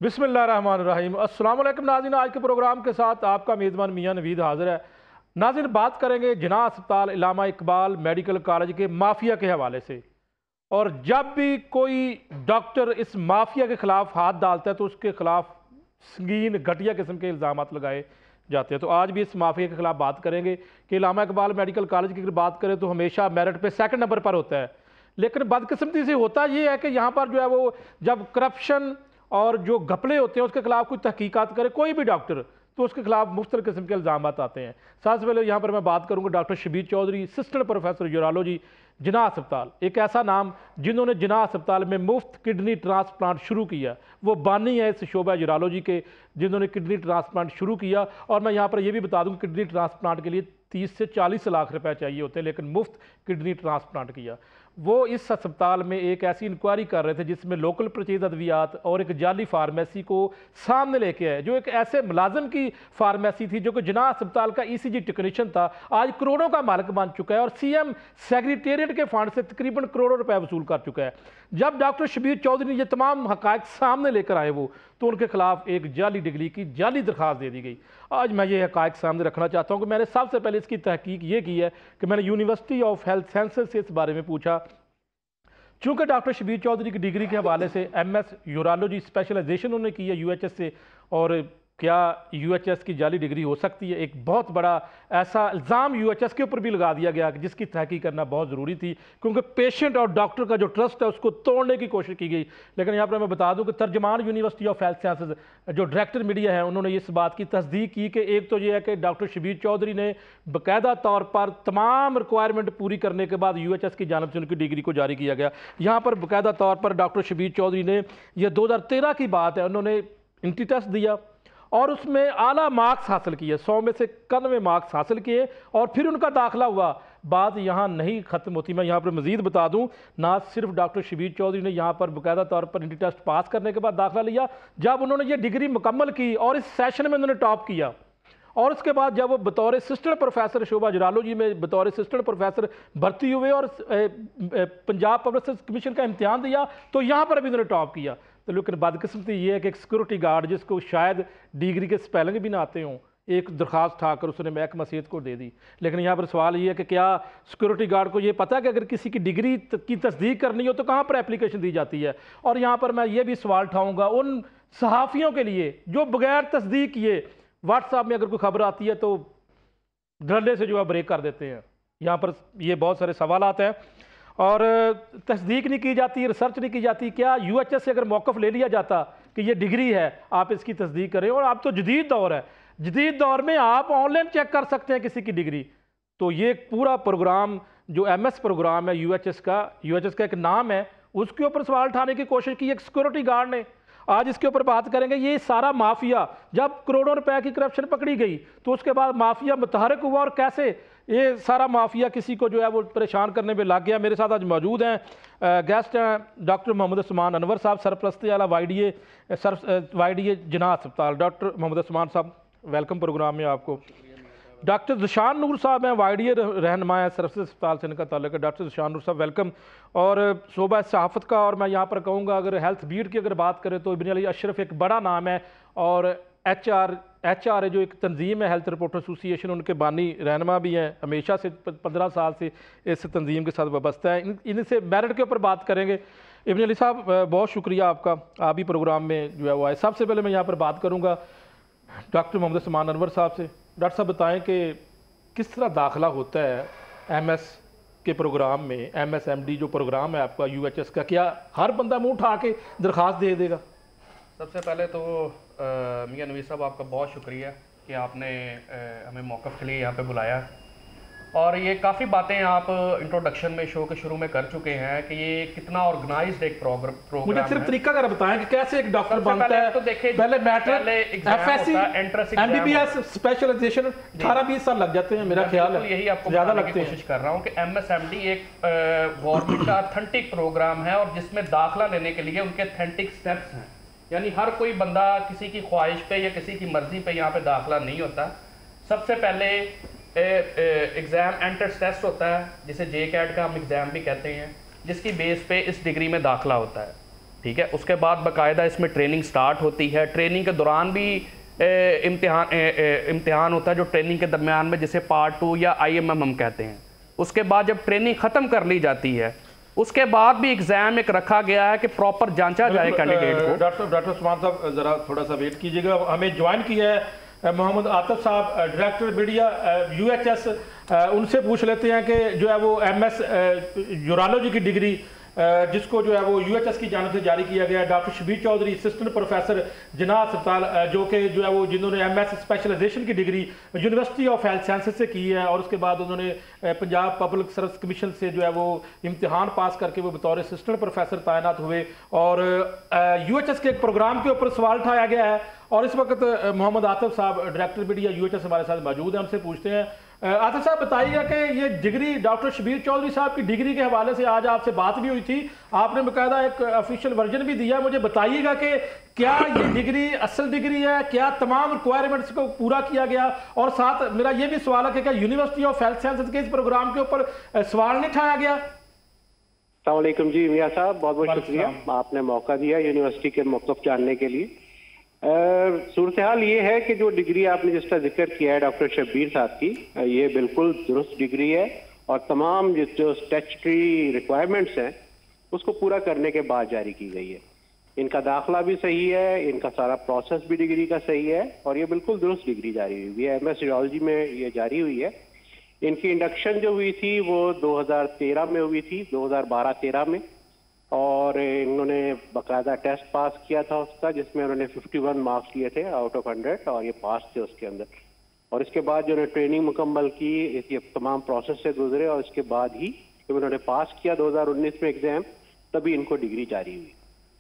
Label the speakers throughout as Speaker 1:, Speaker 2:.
Speaker 1: बिस्मिल्लाहिर्रहमानिर्रहीम। अस्सलाम वालेकुम नाज़रीन, आज के प्रोग्राम के साथ आपका मेज़बान मियां नवीद हाज़िर है। नाज़रीन, बात करेंगे जिन्ना अस्पताल इलामा इकबाल मेडिकल कॉलेज के माफिया के हवाले से। और जब भी कोई डॉक्टर इस माफिया के ख़िलाफ़ हाथ डालता है तो उसके ख़िलाफ़ संगीन घटिया किस्म के इल्ज़ाम लगाए जाते हैं। तो आज भी इस माफिया के ख़िलाफ़ बात करेंगे कि इलामा इकबाल मेडिकल कॉलेज की अगर बात करें तो हमेशा मेरिट पे सेकंड नंबर पर होता है, लेकिन बदकिस्मती से होता ये है कि यहाँ पर जो है वो जब करप्शन और जो घपले होते हैं उसके खिलाफ कुछ तहकीकात करे कोई भी डॉक्टर तो उसके खिलाफ मुख्तलिफ किस्म के इल्ज़ाम आते हैं। सबसे पहले यहाँ पर मैं बात करूँगा doctor Shabir Chaudhry, assistant professor urology, Jinnah अस्पताल। एक ऐसा नाम जिन्होंने जिन्ना अस्पताल में मुफ्त किडनी ट्रांसप्लांट शुरू किया, वो बानी है इस शोबा यूरोलॉजी के जिन्होंने किडनी ट्रांसप्लांट शुरू किया। और मैं यहाँ पर यह भी बता दूँ किडनी ट्रांसप्लांट के लिए 30 से 40 लाख रुपए चाहिए होते हैं, लेकिन मुफ्त किडनी ट्रांसप्लांट किया। वो इस अस्पताल में एक ऐसी इंक्वायरी कर रहे थे जिसमें लोकल परचेज अद्वियात और एक जाली फार्मेसी को सामने लेके आए, जो एक ऐसे मुलाजिम की फार्मेसी थी जो कि जिन्ना अस्पताल का ईसीजी टेक्नीशियन था, आज करोड़ों का मालिक बन चुका है और सीएम सेक्रेटेरिएट के फंड से तकरीबन करोड़ों रुपए वसूल कर चुका है। जब डॉक्टर शबीर चौधरी ने ये तमाम हकायक सामने लेकर आए वो, तो उनके खिलाफ एक जाली डिग्री की जाली दरखास्त दे दी गई। आज मैं ये हकायक सामने रखना चाहता हूँ कि मैंने सबसे पहले इसकी तहकीक ये की है कि मैंने यूनिवर्सिटी ऑफ हेल्थ साइंसेज से इस बारे में पूछा। चूँकि डॉक्टर शबीर चौधरी की डिग्री के हवाले से एमएस यूरोलॉजी स्पेशलाइजेशन उन्होंने की है यूएचएस से, और क्या यूएचएस की जाली डिग्री हो सकती है, एक बहुत बड़ा ऐसा इल्ज़ाम यूएचएस के ऊपर भी लगा दिया गया जिसकी तहकीक करना बहुत ज़रूरी थी, क्योंकि पेशेंट और डॉक्टर का जो ट्रस्ट है उसको तोड़ने की कोशिश की गई। लेकिन यहाँ पर मैं बता दूं कि तर्जमान यूनिवर्सिटी ऑफ हेल्थ साइंसेज जो डायरेक्टर मीडिया है उन्होंने इस बात की तस्दीक की कि एक तो ये है कि डॉक्टर शबीर चौधरी ने बाकायदा तौर पर तमाम रिक्वायरमेंट पूरी करने के बाद यूएचएस की जानिब से उनकी डिग्री को जारी किया गया। यहाँ पर बाकायदा तौर पर डॉक्टर शबीर चौधरी ने, यह 2013 की बात है, उन्होंने इंटी टेस्ट दिया और उसमें आला मार्क्स हासिल किए, 100 में से 91 मार्क्स हासिल किए और फिर उनका दाखिला हुआ। बात यहाँ नहीं ख़त्म होती, मैं यहाँ पर मज़ीद बता दूँ, ना सिर्फ डॉक्टर शबीर चौधरी ने यहाँ पर बाकायदा तौर पर इंटी टेस्ट पास करने के बाद दाखिला लिया, जब उन्होंने ये डिग्री मुकम्मल की और इस सेशन में उन्होंने टॉप किया, और उसके बाद जब वो बतौर असिस्टेंट प्रोफेसर शोबा यूरोलॉजी में बतौर असिस्टेंट प्रोफेसर भर्ती हुए और पंजाब पब्लिक सर्विस कमीशन का इम्तिहान दिया तो यहाँ पर भी उन्होंने टॉप किया। तो लेकिन बदकिस्मती ये है कि एक सिक्योरिटी गार्ड जिसको शायद डिग्री के स्पेलिंग भी ना आते हों, एक दरख्वास्त उठाकर उसने महकमा सेहत को दे दी। लेकिन यहाँ पर सवाल ये है कि क्या सिक्योरिटी गार्ड को ये पता है कि अगर किसी की डिग्री की तस्दीक करनी हो तो कहाँ पर एप्लीकेशन दी जाती है। और यहाँ पर मैं ये भी सवाल उठाऊँगा उन सहाफ़ियों के लिए जो बगैर तस्दीक किए व्हाट्सएप में अगर कोई खबर आती है तो धड़ल्ले से जो है ब्रेक कर देते हैं। यहाँ पर ये बहुत सारे सवाल आते हैं और तस्दीक नहीं की जाती, रिसर्च नहीं की जाती। क्या यूएचएस से अगर मौक़िफ़ ले लिया जाता कि ये डिग्री है, आप इसकी तस्दीक करें, और अब तो जदीद दौर है, जदीद दौर में आप ऑनलाइन चेक कर सकते हैं किसी की डिग्री। तो ये पूरा प्रोग्राम जो एमएस प्रोग्राम है यूएचएस का एक नाम है, उसके ऊपर सवाल उठाने की कोशिश की एक सिक्योरिटी गार्ड ने। आज इसके ऊपर बात करेंगे। ये सारा माफिया, जब करोड़ों रुपए की करप्शन पकड़ी गई तो उसके बाद माफिया मुतहरक हुआ और कैसे ये सारा माफिया किसी को जो है वो परेशान करने में लग गया। मेरे साथ आज मौजूद हैं गेस्ट हैं डॉक्टर मोहम्मद उस्मान अनवर साहब, सरपरस्ती आला वाईडीए जिन्ना अस्पताल। डॉक्टर मोहम्मद उस्मान साहब, वेलकम प्रोग्राम में आपको। डॉक्टर ज़शान नूर साहब हैं, वाईडीए रहनुमा है, सरफसी अस्पताल से इनका ताल्लुक है। डॉक्टर ज़शान नूर साहब वेलकम। और शोबा सहाफ़त का, और मैं यहाँ पर कहूँगा अगर हेल्थ बीट की अगर बात करें तो इब्न अली अशरफ एक बड़ा नाम है, और एच आर जो एक तंजीम है हेल्थ रिपोर्टर एसोसिएशन, उनके बानी रहनुमा भी हैं, हमेशा से 15 साल से इस तंजीम के साथ वाबस्ता है। इनसे मेरिट के ऊपर बात करेंगे। इब्न अली साहब बहुत शुक्रिया आपका, आप ही प्रोग्राम में जो है वो आए। सबसे पहले मैं यहाँ पर बात करूँगा डॉक्टर मोहम्मद उस्मान अनवर साहब से। डॉक्टर साहब बताएं कि किस तरह दाखिला होता है एमएस के प्रोग्राम में, एमएसएमडी जो प्रोग्राम है आपका यूएचएस का, क्या हर बंदा मुंह उठा के दरख्वास्त दे देगा?
Speaker 2: सबसे पहले तो मियां नवीद साहब आपका बहुत शुक्रिया कि आपने हमें मौक़िफ़ के लिए यहाँ पे बुलाया। और ये काफ़ी बातें आप इंट्रोडक्शन में शो के शुरू में कर चुके हैं कि ये कितना ऑर्गेनाइज्ड एक प्रोग्राम।
Speaker 1: मुझे सिर्फ तरीका कर बताएं कि कैसे एक डॉक्टर बनता है।
Speaker 2: तो देखिए,
Speaker 1: पहले मैट्रिक, एफएससी, एमबीबीएस स्पेशलाइजेशन 18-20 साल लग जाते हैं मेरा ख्याल है,
Speaker 2: यही आपको
Speaker 1: ज़्यादा
Speaker 2: बताने की
Speaker 1: लगते हैं।
Speaker 2: कोशिश कर रहा हूँ कि एमएसएमडी एक गवर्नमेंट का ऑथेंटिक प्रोग्राम है और जिसमें दाखिला लेने के लिए उनके ऑथेंटिक स्टेप्स हैं। यानी हर कोई बंदा किसी की ख्वाहिश पे या किसी की मर्जी पे यहाँ पे दाखिला नहीं होता। सबसे पहले एग्ज़ाम एंट्रेंस टेस्ट होता है जिसे JCAT का हम एग्ज़ाम भी कहते हैं, जिसकी बेस पे इस डिग्री में दाखिला होता है। ठीक है। उसके बाद बाकायदा इसमें ट्रेनिंग स्टार्ट होती है। ट्रेनिंग के दौरान भी इम्तिहान होता है, जो ट्रेनिंग के दरमियान में जिसे पार्ट 2 या IMM हम कहते हैं। उसके बाद जब ट्रेनिंग ख़त्म कर ली जाती है, उसके बाद भी एग्ज़ाम एक रखा गया है कि प्रॉपर जांचा जाए कैंडिडेट को।
Speaker 1: डॉक्टर उस्मान साहब ज़रा थोड़ा सा वेट कीजिएगा। हमें ज्वाइन किया है मोहम्मद आतिफ साहब, डायरेक्टर मीडिया UHS। उनसे पूछ लेते हैं कि जो है वो MS यूरोलॉजी की डिग्री जिसको जो है वो UHS की जानिब से जारी किया गया है। Doctor Shabir Chaudhry assistant professor Jinnah अस्पताल जो कि जो है वो जिन्होंने MS स्पेशलाइजेशन की degree university of health sciences से की है, और उसके बाद उन्होंने पंजाब पब्लिक सर्विस कमीशन से जो है वो इम्तिहान पास करके वो बतौर असिस्टेंट प्रोफेसर तैनात हुए। और UHS के एक प्रोग्राम के ऊपर सवाल उठाया गया है, और इस वक्त मोहम्मद आतिफ साहब डायरेक्टर मीडिया UHS हमारे साथ मौजूद हैं। हमसे पूछते हैं, आतिफ साहब बताइएगा कि ये डिग्री डॉक्टर शबीर चौधरी साहब की डिग्री के हवाले से आज आपसे बात भी हुई थी, आपने बाकायदा एक ऑफिशियल वर्जन भी दिया। मुझे बताइएगा कि क्या ये डिग्री असल डिग्री है, क्या तमाम रिक्वायरमेंट्स को पूरा किया गया, और साथ मेरा ये भी सवाल है कि क्या यूनिवर्सिटी ऑफ हेल्थ साइंसेज के इस प्रोग्राम के ऊपर सवाल नहीं उठाया गया?
Speaker 3: अस्सलाम वालेकुम जी मियां साहब, बहुत बहुत शुक्रिया, आपने मौका दिया यूनिवर्सिटी के मौक़िफ़ जानने के लिए। सूरत हाल ये है कि जो डिग्री आपने जिसका जिक्र किया है डॉक्टर शब्बीर साहब की, ये बिल्कुल दुरुस्त डिग्री है, और तमाम जो स्टैट्यूटरी रिक्वायरमेंट्स हैं उसको पूरा करने के बाद जारी की गई है। इनका दाखिला भी सही है, इनका सारा प्रोसेस भी डिग्री का सही है, और ये बिल्कुल दुरुस्त डिग्री जारी हुई है। MS यूरोलॉजी में ये जारी हुई है। इनकी इंडक्शन जो हुई थी वो 2013 में हुई थी, 2012-13 में, और इन्होंने बाकायदा टेस्ट पास किया था उसका, जिसमें उन्होंने 51 मार्क्स लिए थे आउट ऑफ 100, और ये पास थे उसके अंदर। और इसके बाद जो उन्होंने ट्रेनिंग मुकम्मल की, ये तमाम प्रोसेस से गुजरे, और इसके बाद ही जब उन्होंने पास किया 2019 में एग्जाम, तभी इनको डिग्री जारी हुई।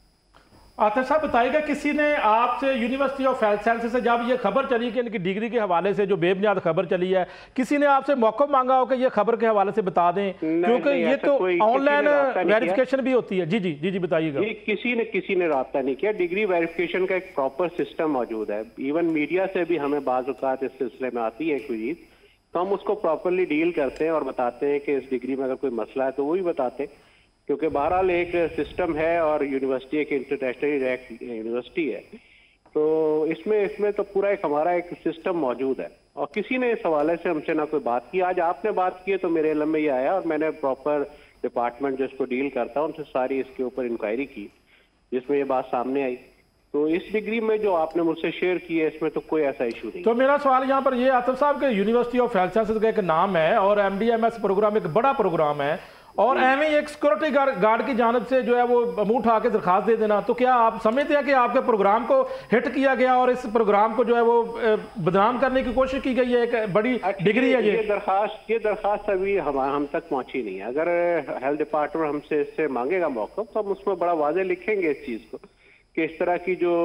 Speaker 1: आतिफ साहब बताइएगा, किसी ने आपसे यूनिवर्सिटी ऑफ हेल्थ साइंसेज से जब ये खबर चली कि इनकी डिग्री के हवाले से जो बेबुनियाद खबर चली है, किसी ने आपसे मौका मांगा हो कि ये खबर के हवाले से बता दें? क्योंकि ये तो ऑनलाइन वेरिफिकेशन भी होती है। जी जी जी जी बताइएगा।
Speaker 3: किसी ने राब्ता नहीं किया। डिग्री वेरिफिकेशन का एक प्रॉपर सिस्टम मौजूद है। इवन मीडिया से भी हमें बाज़ औक़ात इस सिलसिले में आती है कोई चीज़, तो हम उसको प्रॉपरली डील करते हैं और बताते हैं कि इस डिग्री में अगर कोई मसला है तो वो भी बताते हैं, क्योंकि बहरहाल एक सिस्टम है और यूनिवर्सिटी एक इंटरनेशनली रैंक यूनिवर्सिटी है, तो इसमें तो पूरा एक हमारा एक सिस्टम मौजूद है। और किसी ने इस हवाले से हमसे ना कोई बात की। आज आपने बात की है तो मेरे इल्म में ये आया, और मैंने प्रॉपर डिपार्टमेंट जो इसको डील करता है उनसे सारी इसके ऊपर इंक्वायरी की, जिसमें ये बात सामने आई। तो इस डिग्री में जो आपने मुझसे शेयर की है, इसमें तो कोई ऐसा इशू नहीं।
Speaker 1: तो मेरा सवाल यहाँ पर ये आतिफ साहब के यूनिवर्सिटी ऑफ हेल्थ साइंसेज का एक नाम है, और MD-MS प्रोग्राम एक बड़ा प्रोग्राम है, और एवं एक सिक्योरिटी गार्ड की जानब से जो है वो मुंह उठा के दरखास्त दे देना, तो क्या आप समझते हैं कि आपके प्रोग्राम को हिट किया गया और इस प्रोग्राम को जो है वो बदनाम करने की कोशिश की गई है? एक बड़ी डिग्री है ये
Speaker 3: दरखास्त अभी हम तक पहुंची नहीं है। अगर हेल्थ डिपार्टमेंट हमसे इससे मांगेगा मौका, तो हम उसमें बड़ा वाज़ेह लिखेंगे इस चीज़ को कि इस तरह की जो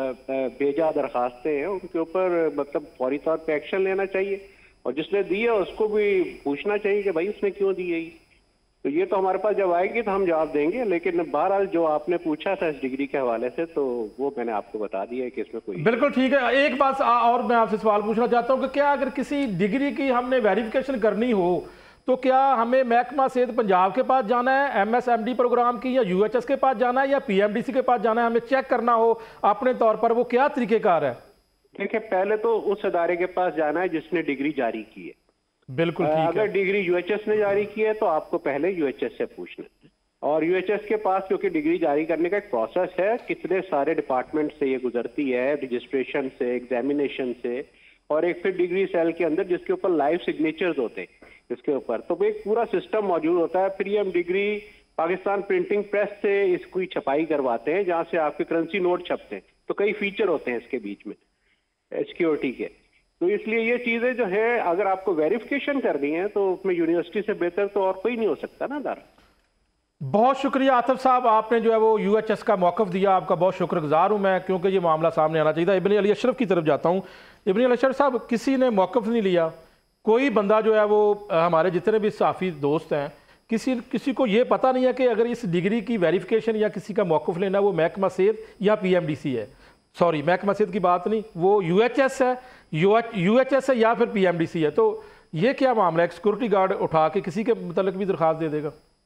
Speaker 3: बेजा दरखास्तें हैं उनके ऊपर मतलब फौरी तौर पर एक्शन लेना चाहिए, और जिसने दी है उसको भी पूछना चाहिए कि भाई उसने क्यों दी है। तो ये तो हमारे पास जब आएगी तो हम जवाब देंगे, लेकिन बहरहाल जो आपने पूछा था इस डिग्री के हवाले से, तो वो मैंने आपको बता दिया है कि इसमें कोई।
Speaker 1: बिल्कुल ठीक है। एक बात और मैं आपसे सवाल पूछना चाहता हूँ कि क्या अगर किसी डिग्री की हमने वेरिफिकेशन करनी हो तो क्या हमें महकमा सेहत पंजाब के पास जाना है MSMD प्रोग्राम की, या UHS के पास जाना है, या PMDC के पास जाना है? हमें चेक करना हो अपने तौर पर, वो क्या तरीकेकार है?
Speaker 3: देखिए, पहले तो उस अदारे के पास जाना है जिसने डिग्री जारी की है।
Speaker 1: बिल्कुल ठीक है।
Speaker 3: अगर डिग्री UHS ने जारी की है तो आपको पहले UHS से पूछना है, और UHS के पास क्योंकि डिग्री जारी करने का एक प्रोसेस है, कितने सारे डिपार्टमेंट से ये गुजरती है, रजिस्ट्रेशन से, एग्जामिनेशन से, और एक फिर डिग्री सेल के अंदर जिसके ऊपर लाइव सिग्नेचर्स होते हैं इसके ऊपर, तो एक पूरा सिस्टम मौजूद होता है। फिर ये हम डिग्री पाकिस्तान प्रिंटिंग प्रेस से इसकी छपाई करवाते हैं, जहाँ से आपके करेंसी नोट छपते हैं, तो कई फीचर होते हैं इसके बीच में सिक्योरिटी के। तो इसलिए ये चीजें जो है, अगर आपको वेरिफिकेशन करनी है तो उसमें यूनिवर्सिटी से बेहतर तो और कोई नहीं हो सकता ना दार।
Speaker 1: बहुत शुक्रिया आतिफ साहब, आपने जो है वो UHS का मौक़िफ़ दिया, आपका बहुत शुक्रगुजार हूँ मैं, क्योंकि ये मामला सामने आना चाहिए था। इब्न अली अशरफ की तरफ जाता हूँ। इब्न अली अशरफ साहब, किसी ने मौक़िफ़ नहीं लिया, कोई बंदा जो है वो हमारे जितने भी साफ़ी दोस्त हैं, किसी को ये पता नहीं है कि अगर इस डिग्री की वेरिफिकेशन या किसी का मौक़िफ़ लेना वो महकमा सेहत या PMDC है, सॉरी महकमा सेहत की बात नहीं, वो UHS है, UHS है या फिर PMDC है। तो ये क्या मामला है? एक सिक्योरिटी गार्ड उठा के किसी के मतलब भी दरख्वास्त दे देगा?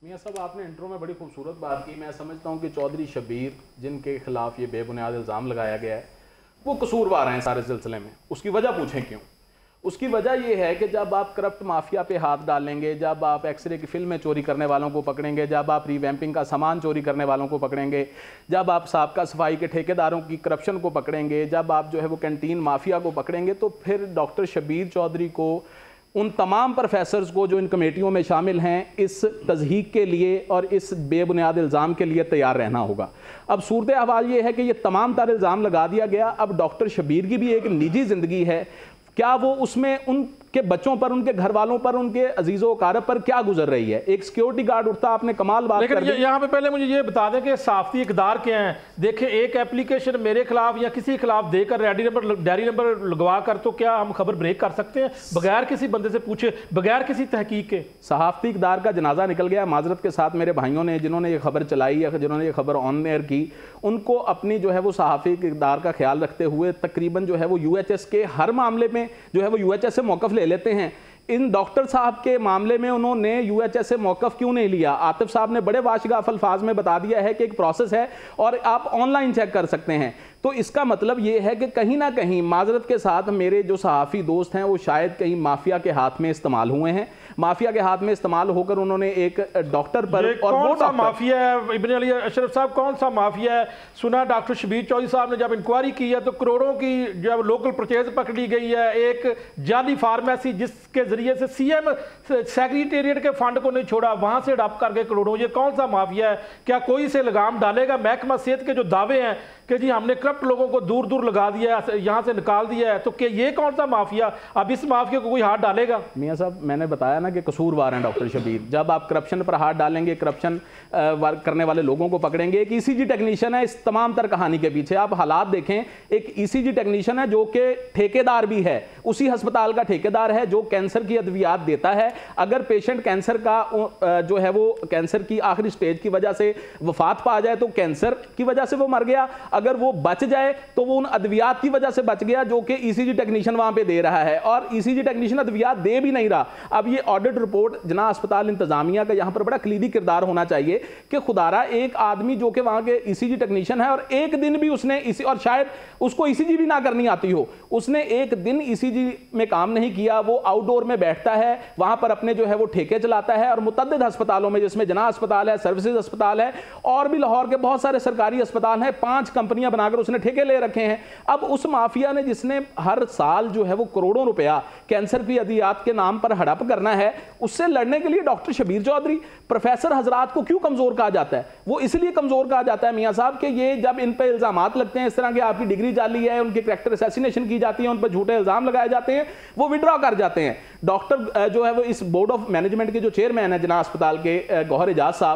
Speaker 4: मियाँ साहब, आपने इंट्रो में बड़ी खूबसूरत बात की। मैं समझता हूँ कि चौधरी शब्बीर जिनके खिलाफ ये बेबुनियाद इल्ज़ाम लगाया गया है वो कसूरवार हैं सारे सिलसिले में। उसकी वजह पूछें क्यों? उसकी वजह यह है कि जब आप करप्ट माफिया पे हाथ डालेंगे, जब आप एक्सरे की फिल्में चोरी करने वालों को पकड़ेंगे, जब आप रिवैम्पिंग का सामान चोरी करने वालों को पकड़ेंगे, जब आप साबका सफाई के ठेकेदारों की करप्शन को पकड़ेंगे, जब आप जो है वो कैंटीन माफिया को पकड़ेंगे, तो फिर डॉक्टर शब्बीर चौधरी को, उन तमाम प्रोफेसर्स को जो इन कमेटियों में शामिल हैं, इस तज़हीक के लिए और इस बेबुनियाद इल्ज़ाम के लिए तैयार रहना होगा। अब सूरत अहवाल ये है कि ये तमाम तार इल्ज़ाम लगा दिया गया। अब डॉक्टर शब्बीर की भी एक निजी ज़िंदगी है, क्या वो उसमें उनके बच्चों पर, उनके घर वालों पर, उनके अजीज़ो कारब पर क्या गुजर रही है? एक सिक्योरिटी गार्ड उठता, आपने कमाल बात कर दी।
Speaker 1: यहाँ पे पहले मुझे ये बता दें कि साफ़ी इक़दार क्या हैं। देखें, एक एप्लीकेशन मेरे खिलाफ या किसी खिलाफ देकर डायरी नंबर लगवा कर तो क्या हम खबर ब्रेक कर सकते हैं बगैर किसी बंदे से पूछे, बगैर किसी तहकीक के?
Speaker 4: सहाफ़ती इक़दार का जनाजा निकल गया। माजरत के साथ मेरे भाइयों ने, जिन्होंने ये खबर चलाई या जिन्होंने ये खबर ऑन एयर की, उनको अपनी जो है वो सहाफ़ी इक़दार का ख्याल रखते हुए तकरीबन जो है वो UHS के हर मामले में जो है वो UHS से मौक़िफ़ ले लेते हैं। इन डॉक्टर साहब के मामले में उन्होंने UHS से मौक़िफ़ क्यों नहीं लिया? आतिफ साहब ने बड़े वाशगाफ अल्फाज में बता दिया है कि एक प्रोसेस है और आप ऑनलाइन चेक कर सकते हैं। तो इसका मतलब ये है कि कहीं ना कहीं माजरत के साथ मेरे जो सहाफ़ी दोस्त हैं वो शायद कहीं माफिया के हाथ में इस्तेमाल हुए हैं। माफिया के हाथ में इस्तेमाल होकर उन्होंने एक डॉक्टर पर, और वो
Speaker 1: कौन सा माफिया है इब्न अली अशरफ साहब, कौन सा माफिया है? सुना डॉक्टर शब्बीर चौधरी साहब ने जब इंक्वायरी की है तो करोड़ों की जब लोकल परचेज पकड़ी गई है, एक जाली फार्मेसी जिसके जरिए से CM सेक्रेटेरिएट के फंड को नहीं छोड़ा, वहां से अडॉप्ट करके करोड़ों, ये कौन सा माफिया है? क्या कोई इसे लगाम डालेगा? महकमा सेहत के जो दावे हैं कि जी हमने करप्ट लोगों को दूर दूर लगा दिया है, यहाँ से निकाल दिया है, तो क्या ये कौन सा माफिया? अब इस माफिया को कोई हाथ डालेगा?
Speaker 4: मियाँ साहब, मैंने बताया ना कि कसूरवार हैं डॉक्टर शब्बीर। जब आप करप्शन पर हाथ डालेंगे, करप्शन करने वाले लोगों को पकड़ेंगे। एक ECG टेक्नीशियन है इस तमाम तर कहानी के पीछे। आप हालात देखें, एक ECG टेक्नीशियन है जो कि ठेकेदार भी है, उसी अस्पताल का ठेकेदार है जो कैंसर की अद्वियात देता है। अगर पेशेंट कैंसर का जो है वो कैंसर की आखिरी स्टेज की वजह से वफात पा जाए तो कैंसर की वजह से वो मर गया, अगर वो बच जाए तो वो उन अद्वियात की वजह से बच गया जो कि ECG टेक्नीशियन वहां पे दे रहा है, और ECG टेक्नीशियन अद्वियात दे भी नहीं रहा। अब ये ऑडिट रिपोर्ट जना अस्पताल इंतजामिया का यहां पर बड़ा कलीदी किरदार होना चाहिए कि खुदारा एक आदमी जो कि वहां के ECG टेक्नीशियन है और एक दिन भी उसने और शायद उसको ECG भी ना करनी आती हो, उसने एक दिन ECG में काम नहीं किया। वो आउटडोर में बैठता है, वहां पर अपने जो है वो ठेके चलाता है, और मुतअद्दिद अस्पतालों में जिसमें जना अस्पताल है, सर्विसेज अस्पताल है, और भी लाहौर के बहुत सारे सरकारी अस्पताल हैं, 5 कंपनियां बनाकर उसने ठेके ले रखे हैं। अब उस माफिया ने जिसने हर साल जो है वो करोड़ों रुपया कैंसर की अद्वियात के नाम पर हड़प करना है, उससे लड़ने के लिए डॉक्टर शब्बीर चौधरी, प्रोफेसर हजरात को क्यों कमजोर कहा जाता है? वो इसलिए कमजोर कहा जाता है मियां साहब कि ये जब इन पर इल्जामात लगते हैं इस तरह के, आपकी डिग्री जाली है, उनके कैरेक्टर असैसिनेशन की जाती है, उन पर झूठे इल्जाम लगाए जाते हैं, वो विड्रॉ कर जाते हैं। डॉक्टर जो है वो इस बोर्ड ऑफ मैनेजमेंट के जो चेयरमैन है जना अस्पताल के, गौहर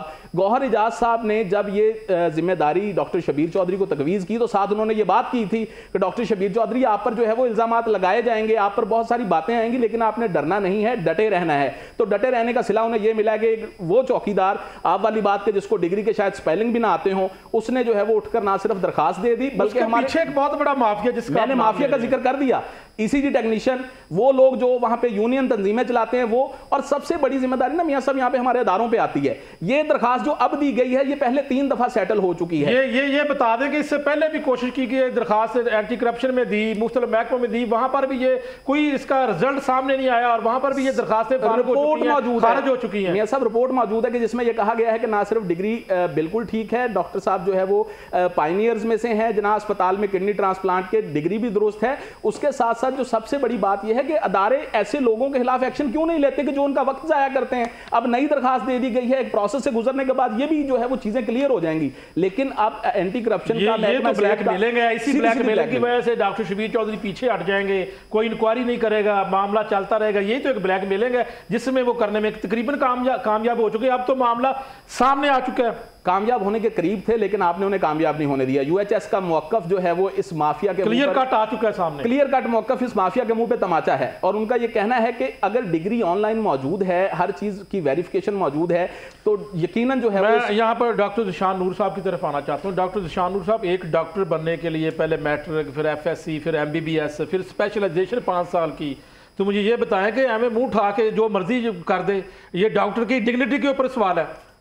Speaker 4: एजाज साहब ने जब ये जिम्मेदारी डॉक्टर शब्बीर चौधरी को तजवीज़ की तो साथ उन्होंने ये बात की थी कि डॉक्टर शब्बीर चौधरी आप पर जो है वो इल्जामात लगाए जाएंगे, आप पर बहुत सारी बातें आएंगी, लेकिन आपने डरना नहीं है, डटे रहना है। तो डटे रहने का सिला उन्हें यह मिला कि वो चौकीदार, आप वाली बात के जिसको डिग्री के शायद स्पेलिंग भी ना आते हो, उसने जो है वो उठकर ना सिर्फ दरखास्त दे दी बल्कि हमारे
Speaker 1: पीछे एक बहुत बड़ा माफिया, जिसका
Speaker 4: मैंने माफिया का जिक्र कर दिया, ECG टेक्नीशियन, वो लोग जो वहां पे यूनियन तंजीमें चलाते हैं वो, और सबसे बड़ी जिम्मेदारी ना मियां साहब यहाँ पे हमारे अदारों पे आती है। ये दरखास्त जो अब दी गई है ये पहले 3 दफा सेटल हो चुकी है।
Speaker 1: ये बता दें कि इससे पहले भी कोशिश की गई, दरखास्त एंटी करप्शन में दी, मुख्तलिफ महकमों में दी, वहां पर भी ये कोई इसका रिजल्ट सामने नहीं आया, और वहां पर भी ये दरखास्तें खारिज हो चुकी हैं।
Speaker 4: मियां साहब, रिपोर्ट मौजूद है कि जिसमें यह कहा गया है कि ना सिर्फ डिग्री बिल्कुल ठीक है, डॉक्टर साहब जो है वो पायनियर्स में से हैं, जना अस्पताल में किडनी ट्रांसप्लांट के डिग्री भी दुरुस्त है। उसके साथ साथ जो सबसे बड़ी बात यह है कि अदारे ऐसे लोगों के खिलाफ एक्शन क्यों नहीं लेते कि जो उनका वक्त जाया करते हैं। अब नई दरखास्त दे दी गई है, एक प्रोसेस से गुजरने के बाद ये भी जो है वो चीजें क्लियर हो जाएंगी, लेकिन अब एंटी करप्शन का
Speaker 1: तो ब्लैक मिलेंगे, इसी ब्लैक मेलिंग की वजह से डॉक्टर शब्बीर चौधरी पीछे हट जाएंगे, कोई इंक्वायरी नहीं करेगा, मामला चलता रहेगा। यही तो एक ब्लैक मेलिंग है जिसमें वो करने में तकरीबन कामयाब हो चुके हैं। अब तो मामला सामने आ चुका है,
Speaker 4: कामयाब होने के करीब थे लेकिन आपने उन्हें कामयाब नहीं होने दिया। UHS का मौकफ जो है वो इस माफिया के
Speaker 1: क्लियर कट आ चुका है सामने,
Speaker 4: क्लियर कट मौकफ इस माफिया के मुंह पे तमाचा है, और उनका ये कहना है कि अगर डिग्री ऑनलाइन मौजूद है, हर चीज की वेरिफिकेशन मौजूद है, तो यकीनन जो है
Speaker 1: मैं यहाँ पर डॉक्टर ज़िशान नूर साहब की तरफ आना चाहता हूँ। डॉक्टर ज़िशान नूर साहब, एक डॉक्टर बनने के लिए पहले मैट्रिक, फिर FSC, फिर MBBS, फिर स्पेशलाइजेशन 5 साल की, तो मुझे ये बताएं कि हमें मुंह उठा के जो मर्जी कर दे, ये डॉक्टर की डिग्निटी के ऊपर सवाल है।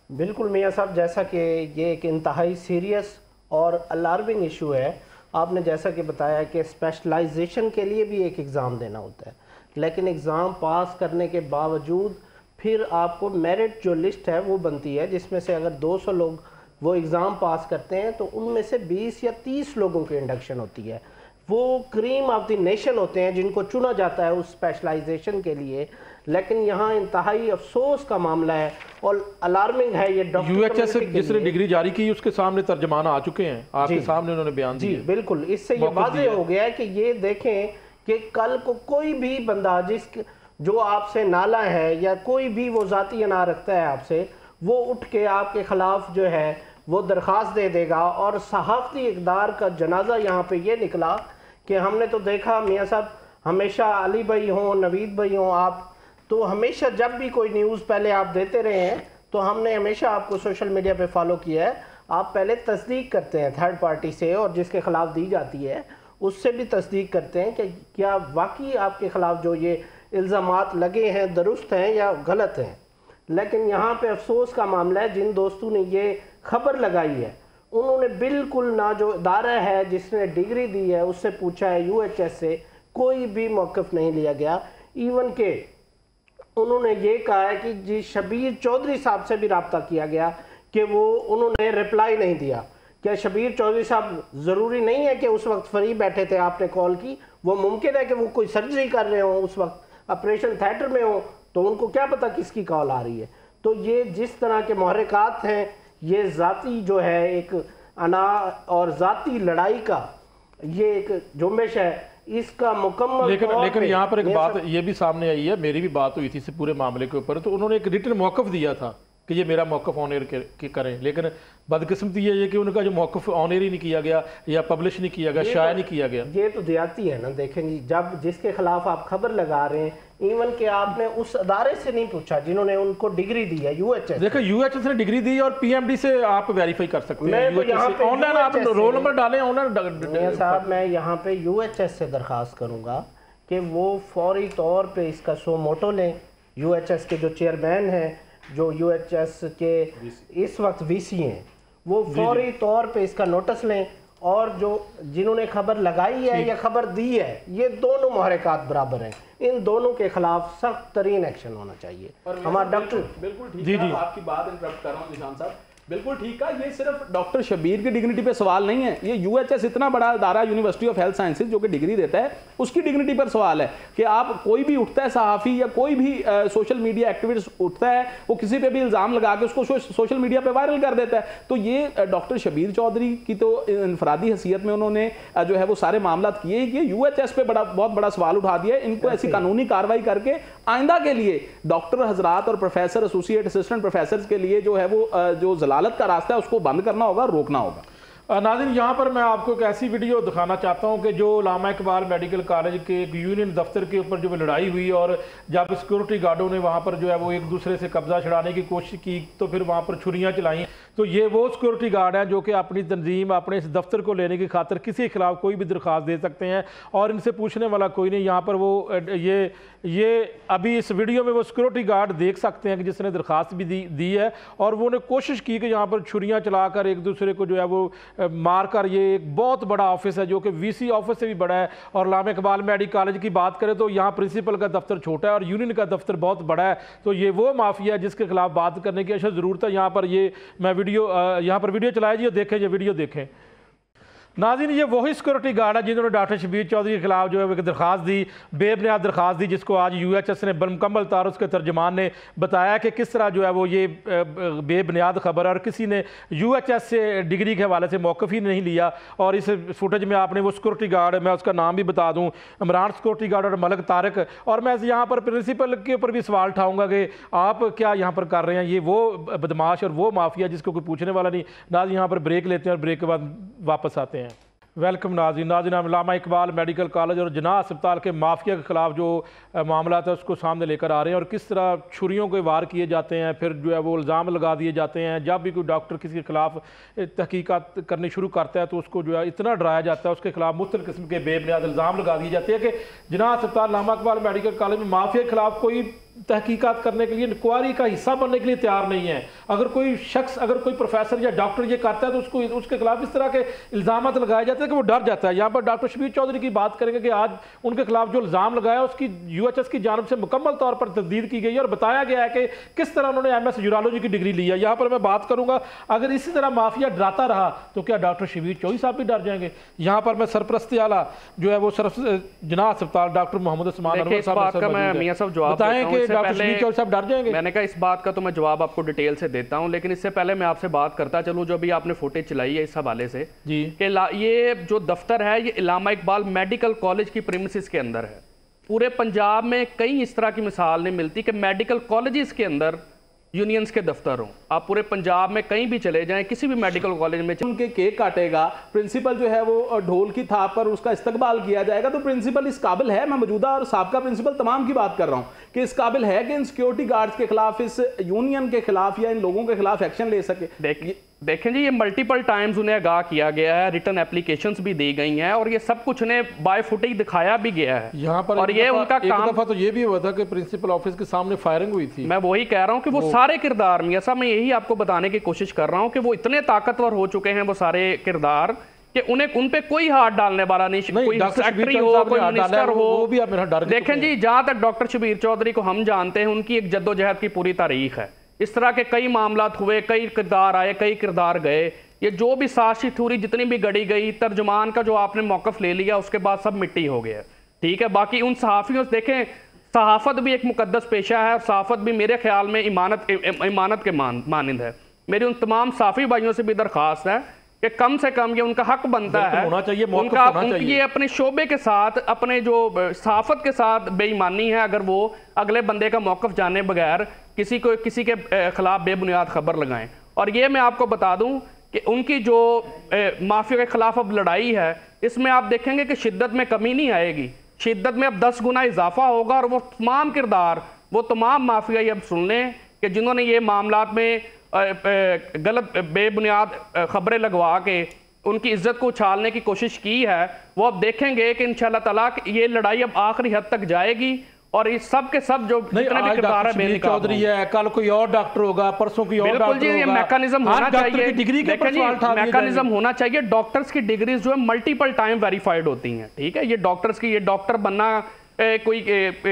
Speaker 5: बिल्कुल मियाँ साहब, जैसा कि ये एक इंतहाई सीरियस और अलार्मिंग इशू है। आपने जैसा कि बताया कि स्पेशलाइजेशन के लिए भी एक एग्ज़ाम देना होता है, लेकिन एग्ज़ाम पास करने के बावजूद फिर आपको मेरिट जो लिस्ट है वो बनती है, जिसमें से अगर 200 लोग वो एग्ज़ाम पास करते हैं तो उनमें से 20 या 30 लोगों की इंडक्शन होती है। वो क्रीम ऑफ द नेशन होते हैं जिनको चुना जाता है उस स्पेशलाइजेशन के लिए। लेकिन यहाँ इंतहाई अफसोस का मामला है और अलार्मिंग है ये डॉक्टर
Speaker 1: यूएचएस से जिसने डिग्री जारी की उसके सामने तर्जमान आ चुके हैं, आपके सामने उन्होंने बयान दिए।
Speaker 5: जी बिल्कुल, इससे ये वाज़ेह हो गया है कि ये देखें कि कल को कोई भी बंदा जो आपसे नाला है या कोई भी वो ज़ाती अना रखता है आपसे, वो उठ के आपके ख़िलाफ़ जो है वो दरख्वास्त दे देगा। और सहाफ़ती इक़दार का जनाजा यहाँ पे ये निकला कि हमने तो देखा मियाँ साहब, हमेशा अली भाई हों, नवीद भाई हों, आप तो हमेशा जब भी कोई न्यूज़ पहले आप देते रहे हैं तो हमने हमेशा आपको सोशल मीडिया पे फॉलो किया है। आप पहले तस्दीक करते हैं थर्ड पार्टी से, और जिसके ख़िलाफ़ दी जाती है उससे भी तस्दीक करते हैं कि क्या वाकई आपके ख़िलाफ़ जो ये इल्ज़ामात लगे हैं दुरुस्त हैं या गलत हैं। लेकिन यहाँ पे अफसोस का मामला है, जिन दोस्तों ने ये खबर लगाई है उन्होंने बिल्कुल ना जो इदारा है जिसने डिग्री दी है उससे पूछा है, यूएचएस से कोई भी मौक़िफ़ नहीं लिया गया। इवन के उन्होंने ये कहा है कि जी शबीर चौधरी साहब से भी रब्ता किया गया कि वो उन्होंने रिप्लाई नहीं दिया। क्या शबीर चौधरी साहब ज़रूरी नहीं है कि उस वक्त फ्री बैठे थे, आपने कॉल की? वो मुमकिन है कि वो कोई सर्जरी कर रहे हो, उस वक्त ऑपरेशन थिएटर में हो, तो उनको क्या पता किसकी कॉल आ रही है। तो ये जिस तरह के महरक़ात हैं, ये ज़ाती जो है एक अना और ज़ाती लड़ाई का ये एक जुम्बिश है, इसका मुकम्मल।
Speaker 1: लेकिन यहाँ पर एक बात ये भी सामने आई है, मेरी भी बात हुई थी इस पूरे मामले के ऊपर, तो उन्होंने एक रिटन मौक़िफ़ दिया था कि ये मेरा मौक़िफ़ ऑन एयर करें, लेकिन बदकिस्मती ये कि उनका जो मौक़िफ़ ऑन एयर ही नहीं किया गया या पब्लिश नहीं किया गया, शाया नहीं किया गया।
Speaker 5: ये तो ज़्यादती है ना। देखें जी, जब जिसके खिलाफ आप खबर लगा रहे हैं, इवन कि आपने उस अदारे से नहीं पूछा जिन्होंने उनको डिग्री दी है, यूएचएस।
Speaker 1: देखो यूएचएस ने डिग्री दी और पीएमडी से आप वेरीफाई कर सकते हैं।
Speaker 5: ऑनलाइन
Speaker 1: आप रोल नंबर डालें ऑनलाइन।
Speaker 5: साहब मैं यहाँ पे यूएचएस से दरख्वास्त करूँगा कि वो फौरी तौर पे इसका सो मोटो लें। यूएचएस के जो चेयरमैन हैं, जो यूएचएस के इस वक्त वीसी हैं, वो फौरी तौर पे इसका नोटिस लें, और जो जिन्होंने खबर लगाई है या खबर दी है, ये दोनों महरक़ात बराबर हैं, इन दोनों के खिलाफ सख्त तरीन एक्शन होना चाहिए। हमारा डॉक्टर
Speaker 4: बिल्कुल ठीक है, आपकी बात इंटरप्ट कर रहा हूँ निशान साहब, बिल्कुल ठीक है। ये सिर्फ डॉक्टर शबीर की डिग्निटी पे सवाल नहीं है, ये यूएचएस इतना बड़ा इदारा यूनिवर्सिटी ऑफ हेल्थ साइंसेज जो कि डिग्री देता है, उसकी डिग्निटी पर सवाल है कि आप कोई भी उठता है सहाफ़ी या कोई भी सोशल मीडिया एक्टिविस्ट उठता है, वो किसी पे भी इल्ज़ाम लगा के उसको सोशल मीडिया पे वायरल कर देता है। तो ये डॉक्टर शबीर चौधरी की तो इनफरादी हैसियत में उन्होंने जो है वो सारे मामला किए, ये यूएचएस पे बहुत बड़ा सवाल उठा दिया है। इनको ऐसी कानूनी कार्रवाई करके आइंदा के लिए डॉक्टर हजरात और प्रोफेसर, एसोसिएट असिस्टेंट प्रोफेसर के लिए जो है वो जो जलालत का रास्ता है उसको बंद करना होगा, रोकना होगा।
Speaker 1: नाज़रीन, यहाँ पर मैं आपको एक ऐसी वीडियो दिखाना चाहता हूँ कि जो अल्लामा इकबाल मेडिकल कॉलेज के एक यूनियन दफ्तर के ऊपर जो लड़ाई हुई और जब सिक्योरिटी गार्डों ने वहाँ पर जो है वो एक दूसरे से कब्जा छड़ाने की कोशिश की तो फिर वहाँ पर छुरियाँ चलाई, तो ये वो सिक्योरिटी गार्ड हैं जो कि अपनी तंजीम, अपने इस दफ्तर को लेने की खातिर किसी के खिलाफ कोई भी दरख्वास्त दे सकते हैं और इनसे पूछने वाला कोई नहीं। यहाँ पर वो ये अभी इस वीडियो में वो सिक्योरिटी गार्ड देख सकते हैं कि जिसने दरख्वास्त भी दी है और वो ने कोशिश की कि यहाँ पर छुरियाँ चलाकर एक दूसरे को जो है वो मारकर, ये एक बहुत बड़ा ऑफिस है जो कि वीसी ऑफिस से भी बड़ा है। और अल्लामा इकबाल मेडिकल कॉलेज की बात करें तो यहाँ प्रिंसिपल का दफ्तर छोटा है और यूनियन का दफ्तर बहुत बड़ा है। तो ये वो माफिया है जिसके खिलाफ बात करने की अशद ज़रूरत है। यहाँ पर मैं वीडियो चलाया जी, देखें ये वीडियो देखें। नाज़रीन, ये वही सिक्योरिटी गार्ड है जिन्होंने डॉक्टर शबीर चौधरी के खिलाफ जो है एक दरख्वास्त दी, बेबुनियाद दरख्वास्त दी, जिसको आज यूएचएस ने मुकम्मल तौर उसके तर्जमान ने बताया कि किस तरह जो है वो ये बेबुनियाद खबर है और किसी ने यूएचएस से डिग्री के हवाले से मौक़िफ़ ही नहीं लिया। और इस फुटेज में आपने वो सिक्योरिटी गार्ड, मैं उसका नाम भी बता दूँ, इमरान सिक्योरिटी गार्ड और मलक तारक। और मैं यहाँ पर प्रिंसिपल के ऊपर भी सवाल उठाऊँगा कि आप क्या यहाँ पर कर रहे हैं, ये वो बदमाश और वो माफिया जिसको कोई पूछने वाला नहीं। नाज़रीन, यहाँ पर ब्रेक लेते हैं और ब्रेक के बाद वापस आते हैं। वेलकम नाज़रीन, अल्लामा इकबाल मेडिकल कॉलेज और जना अस्पताल के माफिया के खिलाफ जो मामला था उसको सामने लेकर आ रहे हैं और किस तरह छुरियों के वार किए जाते हैं, फिर जो है वो इल्ज़ाम लगा दिए जाते हैं। जब भी कोई डॉक्टर किसी के खिलाफ तहकीकात करनी शुरू करता है तो उसको जो है इतना डराया जाता है, उसके खिलाफ मुख्तलिफ किस्म के बेबुनियाद इल्ज़ाम लगा दिए जाते हैं कि जना अस्पताल अल्लामा इकबाल मेडिकल कॉलेज में माफिया के खिलाफ कोई तहकीकात करने के लिए, इंक्वायरी का हिस्सा बनने के लिए तैयार नहीं है। अगर कोई शख्स, अगर कोई प्रोफेसर या डॉक्टर ये करता है तो उसको उसके खिलाफ इस तरह के इल्ज़ाम लगाए जाते हैं कि वो डर जाता है। यहाँ पर डॉक्टर शबीर चौधरी की बात करेंगे कि आज उनके खिलाफ जो इल्ज़ाम लगाया उसकी UHS की जानब से मुकम्मल तौर पर तस्दीद की गई है और बताया गया है कि किस तरह उन्होंने MS यूरोलॉजी की डिग्री ली है। यहाँ पर मैं बात करूँगा, अगर इसी तरह माफिया डराता रहा तो क्या डॉक्टर शबीर चौधरी साहब भी डर जाएंगे? यहाँ पर मैं सरपरस्ती आला जो है वो जना अस्पताल डॉक्टर मोहम्मद उस्मान अनवर साहब बताएं कि डॉक्टर शबीर चौधरी साहब डर जाएंगे।
Speaker 2: मैंने कहा इस बात का तो मैं जवाब आपको डिटेल से देता हूं, लेकिन इससे पहले मैं आपसे बात करता चलूं जो भी आपने फुटेज चलाई है इस हवाले से जी कि ये जो दफ्तर है ये इलामा इकबाल मेडिकल कॉलेज की प्रीमिसेस के अंदर है। पूरे पंजाब में कई इस तरह की मिसाल नहीं मिलती कि मेडिकल कॉलेजेस के अंदर यूनियंस के दफ्तर हों। आप पूरे पंजाब में कहीं भी चले जाएं, किसी भी मेडिकल कॉलेज में
Speaker 4: उनके केक काटेगा, प्रिंसिपल जो है वो ढोल की थाप पर उसका इस्तकबाल किया जाएगा, तो प्रिंसिपल इस काबिल है, मैं मौजूदा और साबका प्रिंसिपल तमाम की बात कर रहा हूं, कि इस काबिल है कि इन सिक्योरिटी गार्ड्स के खिलाफ, इस यूनियन के खिलाफ या इन लोगों के खिलाफ एक्शन ले सके?
Speaker 2: देखें जी, ये मल्टीपल टाइम्स उन्हें आगाह किया गया है, रिटर्न एप्लीकेशंस भी दी गई हैं और ये सब कुछ उन्हें बाय फुटेज दिखाया भी गया है
Speaker 1: यहाँ पर। और ये उनका काम दफा तो ये भी हुआ था कि प्रिंसिपल ऑफिस के सामने फायरिंग हुई थी।
Speaker 2: मैं वही कह रहा हूँ कि वो सारे किरदार, मियां साहब मैं यही आपको बताने की कोशिश कर रहा हूँ कि वो इतने ताकतवर हो चुके हैं वो सारे किरदार कि उन्हें उन पे कोई हाथ डालने वाला नहीं, कोई सेक्रेटरी हो, कोई मिनिस्टर हो। देखें जी, जहां तक डॉक्टर शबीर चौधरी को हम जानते हैं, उनकी एक जद्दोजहद की पूरी तारीख है। इस तरह के कई मामलात हुए, कई किरदार आए, कई किरदार गए। ये जो भी साजिश थ्योरी जितनी भी गढ़ी गई, तर्जुमान का जो आपने मौकफ ले लिया उसके बाद सब मिट्टी हो गया। ठीक है, बाकी उन सहाफ़ियों से देखें, सहाफ़त भी एक मुकद्दस पेशा है और सहाफ़त भी मेरे ख्याल में इमानत के मानंद है। मेरी उन तमाम साफ़ी भाइयों से भी दरख्वास्त है कि कम से कम ये उनका हक बनता है,
Speaker 1: होना चाहिए,
Speaker 2: ये अपने शोबे के साथ, अपने जो सहाफ़त के साथ बेईमानी है अगर वो अगले बंदे का मौकफ जाने बगैर किसी के खिलाफ बेबुनियाद खबर लगाएं। और ये मैं आपको बता दूं कि उनकी जो माफिया के खिलाफ अब लड़ाई है, इसमें आप देखेंगे कि शिद्दत में कमी नहीं आएगी, शिद्दत में अब 10 गुना इजाफा होगा। और वो तमाम किरदार, वो तमाम माफिया ये अब सुन लें कि जिन्होंने ये मामलात में गलत बेबुनियाद खबरें लगवा के उनकी इज्जत को उछालने की कोशिश की है, वो अब देखेंगे कि इंशाल्लाह ताला ये लड़ाई अब आखिरी हद तक जाएगी और इस सब के सब जो जितने भी किरदार है बेनिकाब
Speaker 1: चौधरी है, कल कोई और डॉक्टर होगा, परसों कोई और डॉक्टर होगा।
Speaker 2: ये मैकेनिज्म होना चाहिए,
Speaker 1: डिग्री के
Speaker 2: मैकेनिज्म होना चाहिए। डॉक्टर्स की डिग्रीज जो है मल्टीपल टाइम वेरीफाइड होती हैं। ठीक है, ये डॉक्टर्स की, ये डॉक्टर बनना कोई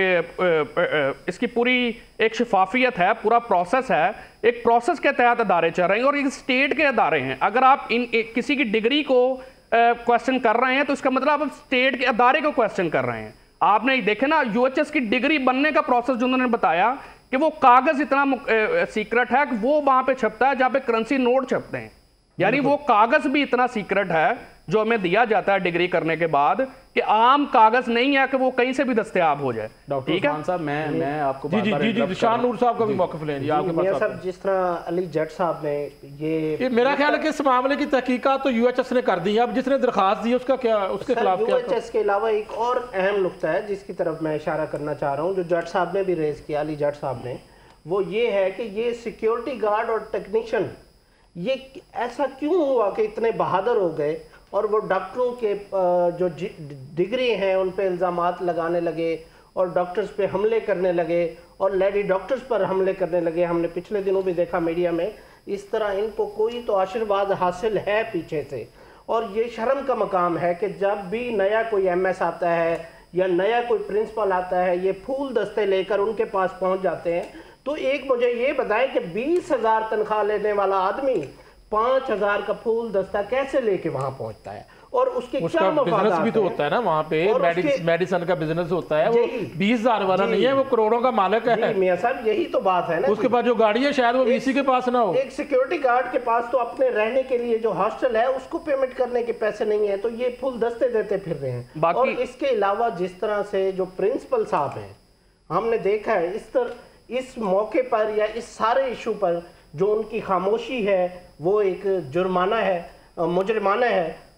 Speaker 2: इसकी पूरी एक शफाफियत है, पूरा प्रोसेस है, एक प्रोसेस के तहत अदारे चल रहे हैं और ये स्टेट के अदारे हैं। अगर आप किसी की डिग्री को क्वेश्चन कर रहे हैं तो इसका मतलब आप स्टेट के अदारे को क्वेश्चन कर रहे हैं। आपने देखे ना UHS की डिग्री बनने का प्रोसेस जो उन्होंने बताया कि वो कागज इतना सीक्रेट है कि वो वहां पे छपता है जहां पे करेंसी नोट छपते हैं, यानी वो कागज भी इतना सीक्रेट है जो हमें दिया जाता है डिग्री करने के बाद कि आम कागज नहीं है कि वो कहीं से भी दस्तयाब हो जाए।
Speaker 4: ठीक है साहब, मैं आपको
Speaker 1: जी शान नूर साहब का भी मौक़िफ़ लेंगे आपके पास
Speaker 5: साहब। जिस तरह अली जट साहब ने ये
Speaker 1: मेरा ख्याल है कि इस मामले की तहकीकात तो UHS ने कर दी है। अब जिसने दरखास्त दी उसका क्या, उसके खिलाफ क्या?
Speaker 5: UHS के अलावा एक और अहम नुक्ता है जिसकी तरफ मैं इशारा करना चाह रहा हूँ, जो जट साहब ने भी रेज किया, अली जट साहब ने, वो ये है कि ये सिक्योरिटी गार्ड और टेक्नीशियन ये ऐसा क्यों हुआ कि इतने बहादुर हो गए और वो डॉक्टरों के जो डिग्री हैं उन पे इल्ज़ामात लगाने लगे और डॉक्टर्स पे हमले करने लगे और लेडी डॉक्टर्स पर हमले करने लगे। हमने पिछले दिनों भी देखा मीडिया में। इस तरह इनको कोई तो आशीर्वाद हासिल है पीछे से, और ये शर्म का मकाम है कि जब भी नया कोई MS आता है या नया कोई प्रिंसिपल आता है, ये फूल दस्ते लेकर उनके पास पहुंच जाते हैं। तो एक मुझे ये बताएं कि 20,000 तनख्वाह लेने वाला आदमी 5,000 का फूल दस्ता कैसे लेके वहां पहुंचता है और उसके क्या
Speaker 1: बिजनेस भी तो होता है ना वहां पे, मेडिसिन का बिजनेस होता है, वो 20,000 वाला नहीं है, वो करोड़ों का मालिक है।
Speaker 5: मियां साहब यही तो बात है ना,
Speaker 1: उसके पास जो गाड़ी है शायद वो VC के पास ना हो।
Speaker 5: एक सिक्योरिटी गार्ड के पास तो अपने रहने के लिए जो हॉस्टल है उसको पेमेंट करने के पैसे नहीं है, तो ये फूल दस्ते देते फिर रहे हैं। और इसके अलावा जिस तरह से जो प्रिंसिपल साहब हैं, हमने देखा है इस मौके पर या इस सारे इशू पर जो उनकी खामोशी है वो एक जुर्माना है, मुजरिमाना है।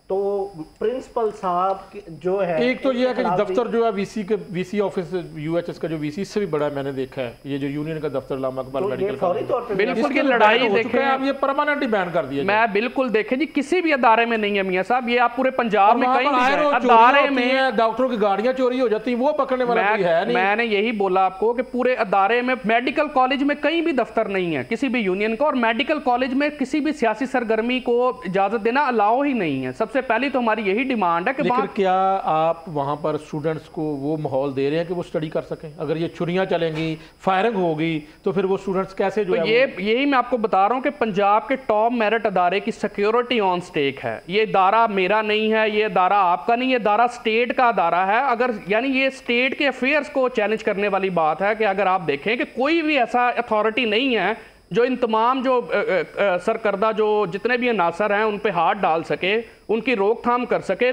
Speaker 5: तो प्रिंसिपल साहब जो है,
Speaker 1: एक तो ये है कि दफ्तर जो है वीसी ऑफिस यूएचएस का जो वीसी से भी बड़ा मैंने देखा है, ये जो यूनियन का दफ्तर इलामा इकबाल मेडिकल कॉलेज,
Speaker 2: बिल्कुल ये लड़ाई देखें
Speaker 1: आप, ये परमानेंट बैन कर दिया।
Speaker 2: मैं बिल्कुल देखे जी, किसी भी अदारे में नहीं है मियां साहब, ये आप पूरे पंजाब में कहीं अदारे में
Speaker 1: डॉक्टरों की गाड़ियां चोरी हो जाती है, वो पकड़ने वाला कोई है नहीं।
Speaker 2: मैंने यही बोला आपको कि पूरे अदारे में, मेडिकल कॉलेज में कहीं भी दफ्तर नहीं है किसी भी यूनियन का, और मेडिकल कॉलेज में किसी भी सियासी सरगर्मी को इजाजत देना अलाउ ही नहीं है। सबसे पहली तो हमारी यही डिमांड है कि
Speaker 1: क्या आप वहां पर स्टूडेंट्स को वो माहौल दे रहे हैं कि वो स्टडी कर सकें? अगर ये छुरियां चलेंगी, फायरिंग होगी, तो फिर वो स्टूडेंट्स कैसे जो
Speaker 2: तो यही मैं आपको बता रहा हूं कि पंजाब के टॉप मेरिट अदारे की सिक्योरिटी ऑन स्टेक है। ये इदारा मेरा नहीं है, ये इदारा आपका नहीं, ये इदारा स्टेट का इदारा है। अगर यानी ये स्टेट के अफेयर्स को चैलेंज करने वाली बात है कि अगर आप देखें कि कोई भी ऐसा अथॉरिटी नहीं है जो इन तमाम जो सरकर्दा जो जितने भी अनासर हैं उन पे हाथ डाल सके, उनकी रोकथाम कर सके,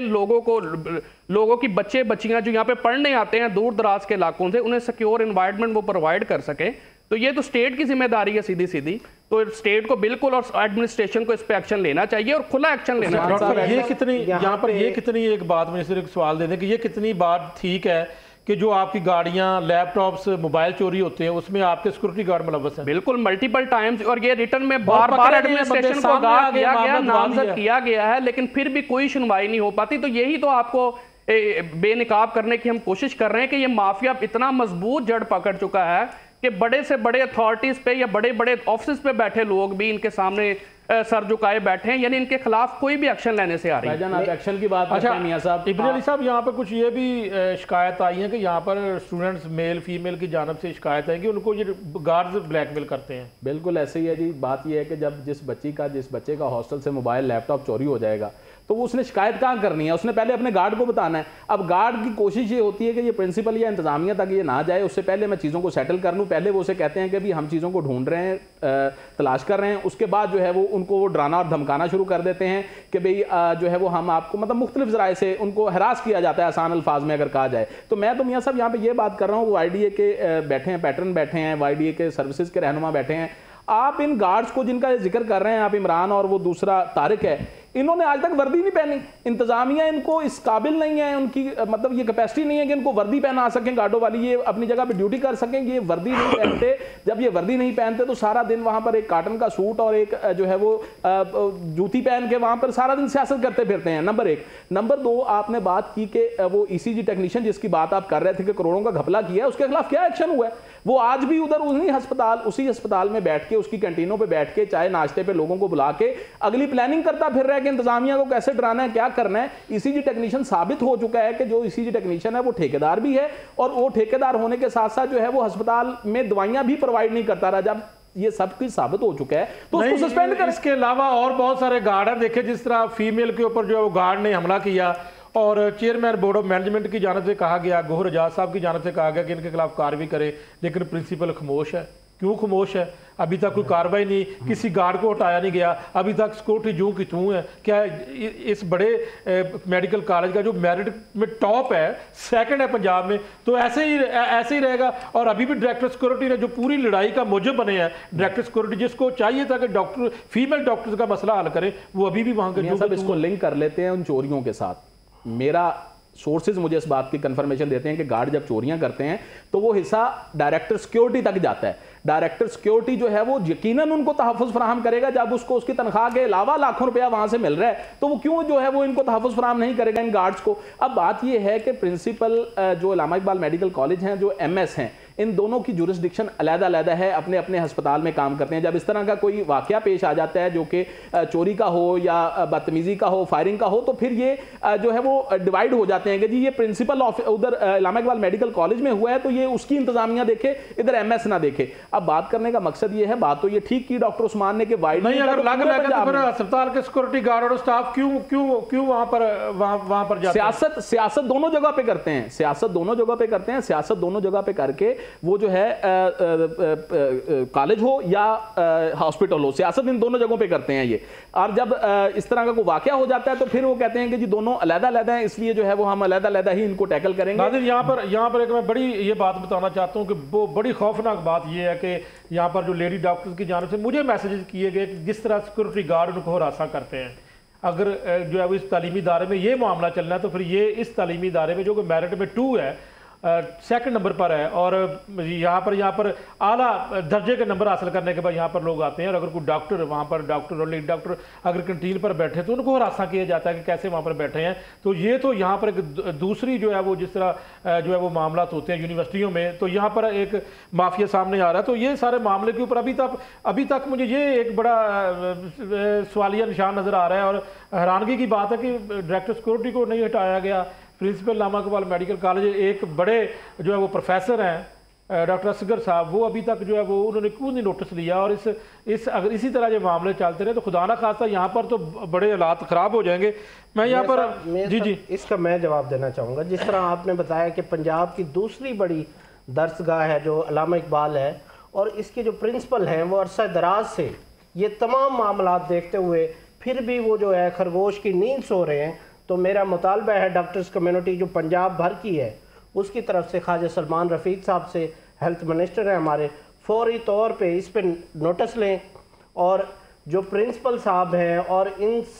Speaker 2: लोगों की बच्चे बच्चियां जो यहाँ पे पढ़ने आते हैं दूर दराज के इलाकों से, उन्हें सिक्योर एनवायरनमेंट वो प्रोवाइड कर सके। तो ये तो स्टेट की जिम्मेदारी है सीधी सीधी, तो स्टेट को बिल्कुल और एडमिनिस्ट्रेशन को इस पे एक्शन लेना चाहिए और खुला एक्शन लेना चाहिए।
Speaker 1: ये कितनी यहाँ पर ये कितनी, एक बात मुझे सिर्फ सवाल दे दें कि ये कितनी बात ठीक है कि जो आपकी गाड़ियां, लैपटॉप्स, मोबाइल चोरी होते हैं उसमें आपके सिक्योरिटी गार्ड मुलव्वस हैं? बिल्कुल,
Speaker 2: मल्टीपल टाइम्स, और ये रिटर्न में बार बार एडमिनिस्ट्रेशन को आगाह किया गया, नामजद किया गया है, लेकिन फिर भी कोई सुनवाई नहीं हो पाती। तो यही तो आपको बेनकाब करने की हम कोशिश कर रहे हैं कि ये माफिया इतना मजबूत जड़ पकड़ चुका है कि बड़े से बड़े अथॉरिटीज पे या बड़े बड़े ऑफिस पे बैठे लोग भी इनके सामने सर झुकाए बैठे हैं, यानी इनके खिलाफ कोई भी एक्शन लेने से आ रही है।
Speaker 4: आप एक्शन की बात करते हैं मियां साहब।
Speaker 1: इब्राहिम अली साहब, यहाँ पर कुछ ये भी शिकायत आई है कि यहाँ पर स्टूडेंट्स मेल फीमेल की जानब से शिकायत है कि उनको ये गार्ड्स ब्लैकमेल करते हैं।
Speaker 4: बिल्कुल ऐसे ही है जी। बात ये है कि जब जिस बच्चे का हॉस्टल से मोबाइल लैपटॉप चोरी हो जाएगा तो उसने शिकायत कहाँ करनी है? उसने पहले अपने गार्ड को बताना है। अब गार्ड की कोशिश ये होती है कि ये प्रिंसिपल या इंतजामिया तक ये ना जाए, उससे पहले मैं चीज़ों को सेटल कर लूँ। पहले वो उसे कहते हैं कि भी हम चीज़ों को ढूंढ रहे हैं, तलाश कर रहे हैं। उसके बाद जो है वो उनको डराना और धमकाना शुरू कर देते हैं कि भाई जो है वो हम आपको, मतलब मुख्तलिफ ज़राए से उनको हरास किया जाता है, आसान अल्फाज में अगर कहा जाए तो। मैं तो मियाँ साहब यहाँ पर ये बात कर रहा हूँ, वो IDA के बैठे हैं, पैटर्न बैठे हैं, YDA के सर्विसेज के रहनुमा बैठे हैं। आप इन गार्ड्स को जिनका जिक्र कर रहे हैं आप, इमरान और वो दूसरा तारिक है, इन्होंने आज तक वर्दी नहीं पहनी। इंतजामिया इनको इस काबिल नहीं है, उनकी मतलब ये कैपेसिटी नहीं है कि इनको वर्दी पहना सकें गार्डों वाली, ये अपनी जगह पे ड्यूटी कर सकें। ये वर्दी नहीं पहनते। जब ये वर्दी नहीं पहनते तो सारा दिन वहां पर एक कॉटन का सूट और एक जो है वो जूती पहन के वहां पर सारा दिन सियासत करते फिरते हैं, नंबर 1। नंबर 2, आपने बात की कि वो ECG टेक्नीशियन जिसकी बात आप कर रहे थे कि करोड़ों का घपला किया है, उसके खिलाफ क्या एक्शन हुआ है? वो आज भी उधर उसी अस्पताल में बैठ के, उसकी कैंटीनों पे बैठ के, चाय नाश्ते पे लोगों को बुला के अगली प्लानिंग करता फिर रहा है कि इंतजामिया को कैसे डराना है, क्या करना है। ECG टेक्नीशियन साबित हो चुका है कि जो ECG टेक्नीशियन है वो ठेकेदार भी है, और वो ठेकेदार होने के साथ साथ जो है वो अस्पताल में दवाइयां भी प्रोवाइड नहीं करता रहा। जब ये सब कुछ साबित हो चुका है तो उसको सस्पेंड कर।
Speaker 1: इसके अलावा और बहुत सारे गार्ड हैं। देखिए, जिस तरह फीमेल के ऊपर जो गार्ड ने हमला किया और चेयरमैन बोर्ड ऑफ मैनेजमेंट की जानब से कहा गया, गोहर एजाज साहब की जानब से कहा गया कि इनके खिलाफ कार्रवाई करें, लेकिन प्रिंसिपल खामोश है। क्यों खामोश है? अभी तक कोई कार्रवाई नहीं, किसी गार्ड को हटाया नहीं गया, अभी तक सिक्योरिटी जूं की तूं है। क्या इस बड़े मेडिकल कॉलेज का जो मेरिट में टॉप है, सेकंड है पंजाब में, तो ऐसे ही रहेगा? और अभी भी डायरेक्टर सिक्योरिटी ने जो पूरी लड़ाई का मूजब बने हैं, डायरेक्टर सिक्योरिटी जिसको चाहिए था कि डॉक्टर फीमेल डॉक्टर्स का मसला हल करें, वो अभी भी वहां के
Speaker 4: सब इसको लिंक कर लेते हैं उन चोरियों के साथ। मेरा सोर्सेज मुझे इस बात की कंफर्मेशन देते हैं कि गार्ड जब चोरियां करते हैं तो वो हिस्सा डायरेक्टर सिक्योरिटी तक जाता है। डायरेक्टर सिक्योरिटी जो है वो यकीनन उनको तहफ़्फ़ुज़ फराहम करेगा। जब उसको उसकी तनख्वाह के अलावा लाखों रुपया वहां से मिल रहा है तो वो क्यों जो है वो इनको तहफ़्फ़ुज़ फराहम नहीं करेगा इन गार्ड्स को। अब बात ये है कि प्रिंसिपल जो इलामा इकबाल मेडिकल कॉलेज हैं, जो MS हैं, इन दोनों की जुरिस्डिक्शन अलग-अलग है, अपने अपने अस्पताल में काम करते हैं। जब इस तरह का कोई वाकया पेश आ जाता है जो कि चोरी का हो या बदतमीजी का हो, फायरिंग का हो, तो फिर ये जो है वो डिवाइड हो जाते हैं कि जी ये प्रिंसिपल उधर इलामा इकबाल मेडिकल कॉलेज में हुआ है तो ये उसकी इंतजामिया देखे, इधर MS ना देखे। अब बात करने का मकसद ये है, बात तो ये ठीक की डॉक्टर उस्मान ने कि वाइड
Speaker 1: नहीं, अगर अस्पताल के सिक्योरिटी गार्ड और स्टाफ क्यों वहां पर जाते हैं?
Speaker 4: सियासत दोनों जगह पे करते हैं, सियासत दोनों जगह पे करके वो जो है कॉलेज हो या हॉस्पिटल हो, सियासत इन दोनों जगहों पे करते हैं ये। और जब इस तरह का कोई वाकया हो जाता है तो फिर वो कहते हैं कि जी दोनों अलग-अलग हैं, इसलिए जो है वो हम अलग-अलग ही इनको टैकल करेंगे।
Speaker 1: नाज़रीन, यहाँ पर एक मैं बड़ी ये बात बताना चाहता हूँ कि वो बड़ी खौफनाक बात ये है कि यहाँ पर जो लेडी डॉक्टर्स की जानब से मुझे मैसेजेस किए गए कि जिस तरह सिक्योरिटी गार्ड उनको हरासा करते हैं। अगर जो है वो इस तालीमी इदारे में ये मामला चलना है तो फिर ये इस तालीमी इदारे में जो कि मेरिट में 2 है, सेकंड नंबर पर है और यहाँ पर आला दर्जे के नंबर हासिल करने के बाद यहाँ पर लोग आते हैं। और अगर कोई डॉक्टर वहाँ पर डॉक्टर और लीड डॉक्टर अगर कैंटीन पर बैठे तो उनको हरासा किया जाता है कि कैसे वहाँ पर बैठे हैं। तो ये तो यहाँ पर एक दूसरी जो है वो जिस तरह जो है वो मामला होते हैं यूनिवर्सिटियों में, तो यहाँ पर एक माफिया सामने आ रहा है। तो ये सारे मामले के ऊपर अभी तक मुझे ये एक बड़ा सवालिया निशान नज़र आ रहा है। और हैरानगी की बात है कि डायरेक्टर सिक्योरिटी को नहीं हटाया गया। Principal Allama Iqbal medical college एक बड़े जो है वो प्रोफेसर हैं डॉक्टर असगर साहब, वो अभी तक जो है वो उन्होंने क्यों नहीं नोटिस लिया। और अगर इसी तरह जो मामले चलते रहे तो खुदा ना खास्ता यहाँ पर तो बड़े हालात ख़राब हो जाएंगे। मैं यहाँ पर जी
Speaker 5: इसका मैं जवाब देना चाहूँगा। जिस तरह आपने बताया कि पंजाब की दूसरी बड़ी दरसगाह है जो इल्लामा इकबाल है और इसके जो प्रिंसिपल हैं वो अरसा दराज से ये तमाम मामला देखते हुए फिर भी वो जो है खरगोश की नींद सो रहे हैं। तो मेरा मुतालबा है डॉक्टर्स कम्युनिटी जो पंजाब भर की है उसकी तरफ से ख्वाजा सलमान रफ़ीक साहब से, हेल्थ मिनिस्टर हैं हमारे, फौरी तौर पे इस पर नोटिस लें। और जो प्रिंसिपल साहब हैं और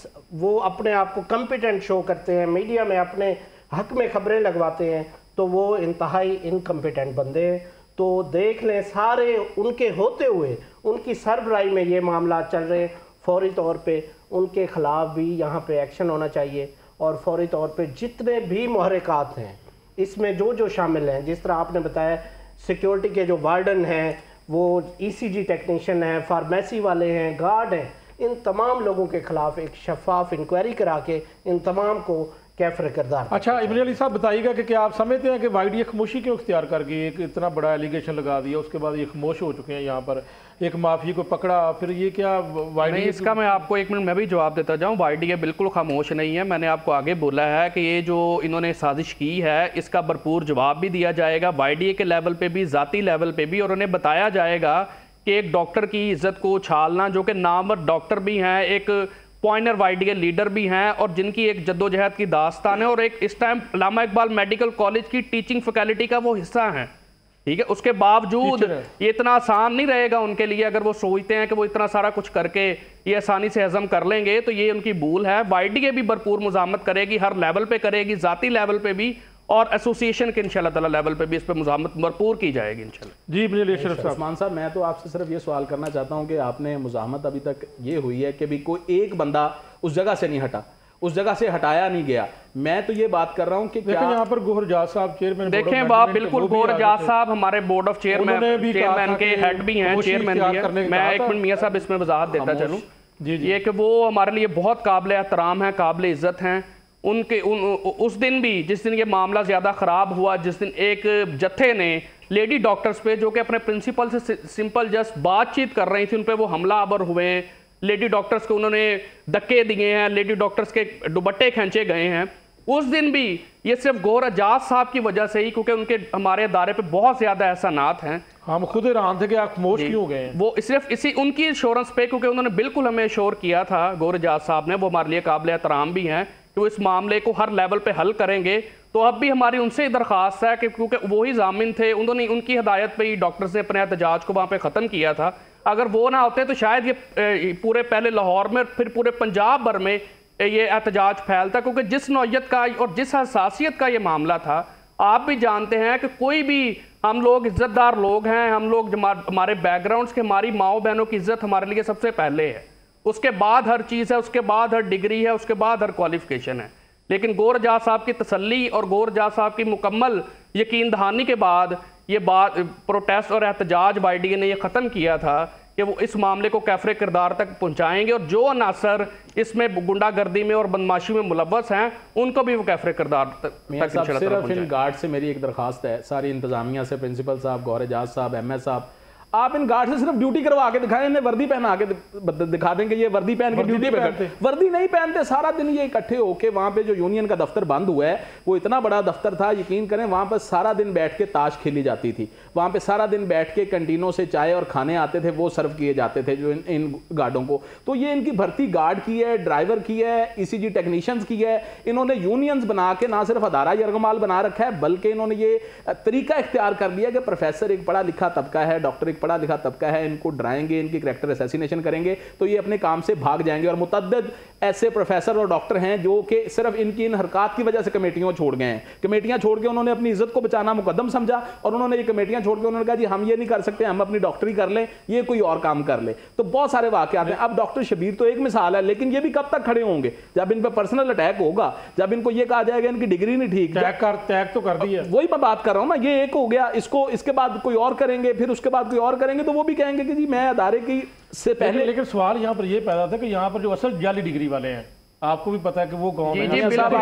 Speaker 5: वो अपने आप को कम्पिटेंट शो करते हैं, मीडिया में अपने हक में खबरें लगवाते हैं, तो वो इंतहाई इनकम्पिटेंट बंदे हैं। तो देख लें सारे उनके होते हुए उनकी सरबराही में ये मामला चल रहे हैं, फौरी तौर पे उनके ख़िलाफ़ भी यहाँ पे एक्शन होना चाहिए। और फौरी तौर पे जितने भी मुहर्रिकात हैं इसमें जो शामिल हैं, जिस तरह आपने बताया सिक्योरिटी के जो वार्डन हैं, वो ECG टेक्नीशियन हैं, फार्मेसी वाले हैं, गार्ड हैं, इन तमाम लोगों के खिलाफ एक शफाफ इंक्वायरी करा के इन तमाम को कैफर किरदार।
Speaker 1: अच्छा इब्न अली साहब बताइएगा कि क्या आप समझते हैं कि वाईडी खामोशी क्यों इख्तियार कर गई? एक इतना बड़ा एलिगेशन लगा दिया उसके बाद ये खामोश हो चुके हैं, यहाँ पर एक माफिया को पकड़ा, फिर ये क्या वाईडी?
Speaker 2: इसका मैं आपको 1 मिनट मैं भी जवाब देता जाऊँ। वाईडी बिल्कुल खामोश नहीं है। मैंने आपको आगे बोला है कि ये जो इन्होंने साजिश की है इसका भरपूर जवाब भी दिया जाएगा वाईडी के लेवल पे भी, ज़ाती लेवल पे भी। और उन्हें बताया जाएगा कि एक डॉक्टर की इज्जत को उछालना, जो कि नामवर डॉक्टर भी हैं, एक पॉइनर वाईडी लीडर भी हैं और जिनकी एक जद्दोजहद की दास्तान है और एक इस time Allama Iqbal medical college की टीचिंग फैकल्टी का वो हिस्सा हैं, ठीक है। उसके बावजूद ये इतना आसान नहीं रहेगा उनके लिए। अगर वो सोचते हैं कि वो इतना सारा कुछ करके ये आसानी से हजम कर लेंगे तो ये उनकी भूल है। वाईडी भी भरपूर मुजामत करेगी, हर लेवल पे करेगी, ज़ाती लेवल पे भी और एसोसिएशन के इंशाल्लाह ताला लेवल पे भी इस पे मुजामत भरपूर की जाएगी इंशाल्लाह।
Speaker 1: जी
Speaker 4: उस्मान साहब, मैं तो आपसे सिर्फ ये सवाल करना चाहता हूँ कि आपने मुजामत अभी तक ये हुई है कि भी कोई एक बंदा उस जगह से नहीं हटा, उस जगह से हटाया नहीं गया। मैं तो ये बात कर रहा हूँ कि क्या
Speaker 1: यहाँ पर गोहर जाज साहब चेयरमैन,
Speaker 2: देखें बाप बिल्कुल गोहर जाज साहब हमारे बोर्ड ऑफ चेयरमैन के हेड भी हैं, चेयरमैन भी हैं। मैं 1 मिनट मियां साहब इसमें वजाहत देता चलूँ ये कि वो हमारे लिए बहुत काबिल एहतराम है, काबिल इज्जत हैं। उनके उस दिन भी जिस दिन ये मामला ज़्यादा ख़राब हुआ, जिस दिन एक जत्थे ने लेडी डॉक्टर्स पे जो कि अपने प्रिंसिपल से सिंपल जस्ट बातचीत कर रही थी उन पे वो हमला आवर हुए, लेडी डॉक्टर्स को उन्होंने धक्के दिए हैं, लेडी डॉक्टर्स के दुपट्टे खींचे गए हैं। उस दिन भी ये सिर्फ गोहर एजाज साहब की वजह से ही, क्योंकि उनके हमारे अदारे पे बहुत ज़्यादा एहसानात हैं,
Speaker 1: हम खुद हैरान थे कि आप खामोश क्यों हो गए हैं।
Speaker 2: वो सिर्फ इसी उनकी इंश्योरेंस पे, क्योंकि उन्होंने बिल्कुल हमें श्योर किया था गोहर एजाज साहब ने, वो हमारे लिए काबिल एहतराम भी हैं कि वो इस मामले को हर लेवल पे हल करेंगे। तो अब भी हमारी उनसे दरख्वास्त है कि क्योंकि वही जामिन थे, उन्होंने उनकी हिदायत पे ही डॉक्टर्स ने अपने एहतजाज को वहाँ पे ख़त्म किया था। अगर वो ना होते तो शायद ये पूरे पहले लाहौर में फिर पूरे पंजाब भर में ये एहतजाज फैलता, क्योंकि जिस नौयत का और जिस हसासियत का ये मामला था, आप भी जानते हैं कि कोई भी, हम लोग इज्जतदार लोग हैं, हम लोग हमारे बैकग्राउंड्स के, हमारी माओ बहनों की इज्जत हमारे लिए सबसे पहले है, उसके बाद हर चीज़ है, उसके बाद हर डिग्री है, उसके बाद हर क्वालिफिकेशन है। लेकिन गोहर एजाज साहब की तसल्ली और गोहर एजाज साहब की मुकम्मल यकीन दहानी के बाद ये बात प्रोटेस्ट और एहतजाज वाईडी ने ये ख़त्म किया था कि वो इस मामले को कैफरे किरदार तक पहुंचाएंगे और जो अनासर इसमें गुंडागर्दी में और बदमाशी में मुलव्वस हैं उनको भी वो कैफरे किरदार तक
Speaker 4: सिर्फ इन गार्ड से मेरी एक दरखास्त है, सारी इंतजामिया से, प्रिंसिपल साहब, गोहर एजाज साहब, MS साहब, आप इन गार्ड से सिर्फ ड्यूटी करवा के दिखाएं, इन्हें वर्दी पहना के दिखा देंगे ये वर्दी पहन के ड्यूटी पे करते। वर्दी नहीं पहनते, सारा दिन ये इकट्ठे होके वहां पे जो यूनियन का दफ्तर बंद हुआ है, वो इतना बड़ा दफ्तर था, यकीन करें वहां पर सारा दिन बैठ के ताश खेली जाती थी, वहां पे सारा दिन बैठ के कैंटीनों से चाय और खाने आते थे, वो सर्व किए जाते थे जो इन गार्डों को। तो ये इनकी भर्ती गार्ड की है, ड्राइवर की है, ECG टेक्नीशियंस की है। इन्होंने यूनियंस बना के ना सिर्फ अदारा यरगमाल बना रखा है, बल्कि इन्होंने ये तरीका इख्तियार कर लिया कि प्रोफेसर एक पढ़ा लिखा तबका है, डॉक्टर एक पढ़ा लिखा तबका है, इनको डराएंगे, इनकी करैक्टर असैसिनेशन करेंगे तो ये अपने काम से भाग जाएंगे। और मुतअद्दिद ऐसे प्रोफेसर और डॉक्टर हैं जो कि सिर्फ इनकी इन हरकत की वजह से कमेटियां छोड़ गए हैं। कमेटियां छोड़ के उन्होंने अपनी इज्जत को बचाना मुकद्दम समझा और उन्होंने ये कमेटियां छोड़ के उन्होंने कहा जी हम ये नहीं कर सकते, हम अपनी डॉक्टरी कर लें, ये कोई और काम कर ले। तो बहुत सारे वाकयात हैं। अब डॉक्टर शबीर तो एक मिसाल है, लेकिन ये भी कब तक खड़े होंगे? जब इन पर पर्सनल अटैक होगा, जब इनको ये कहा जाएगा इनकी डिग्री नहीं ठीक,
Speaker 1: टैग तो कर दिया,
Speaker 4: वही मैं बात कर रहा हूं ना, ये एक हो गया, इसको इसके बाद कोई और करेंगे, फिर उसके बाद कोई और करेंगे, तो वो भी कहेंगे कि जी मैं अदारे की से पहले।
Speaker 1: लेकिन सवाल यहाँ पर ये पैदा था कि यहाँ पर जो असल जाली डिग्री वाले हैं, आपको भी पता है कि वो कौन है।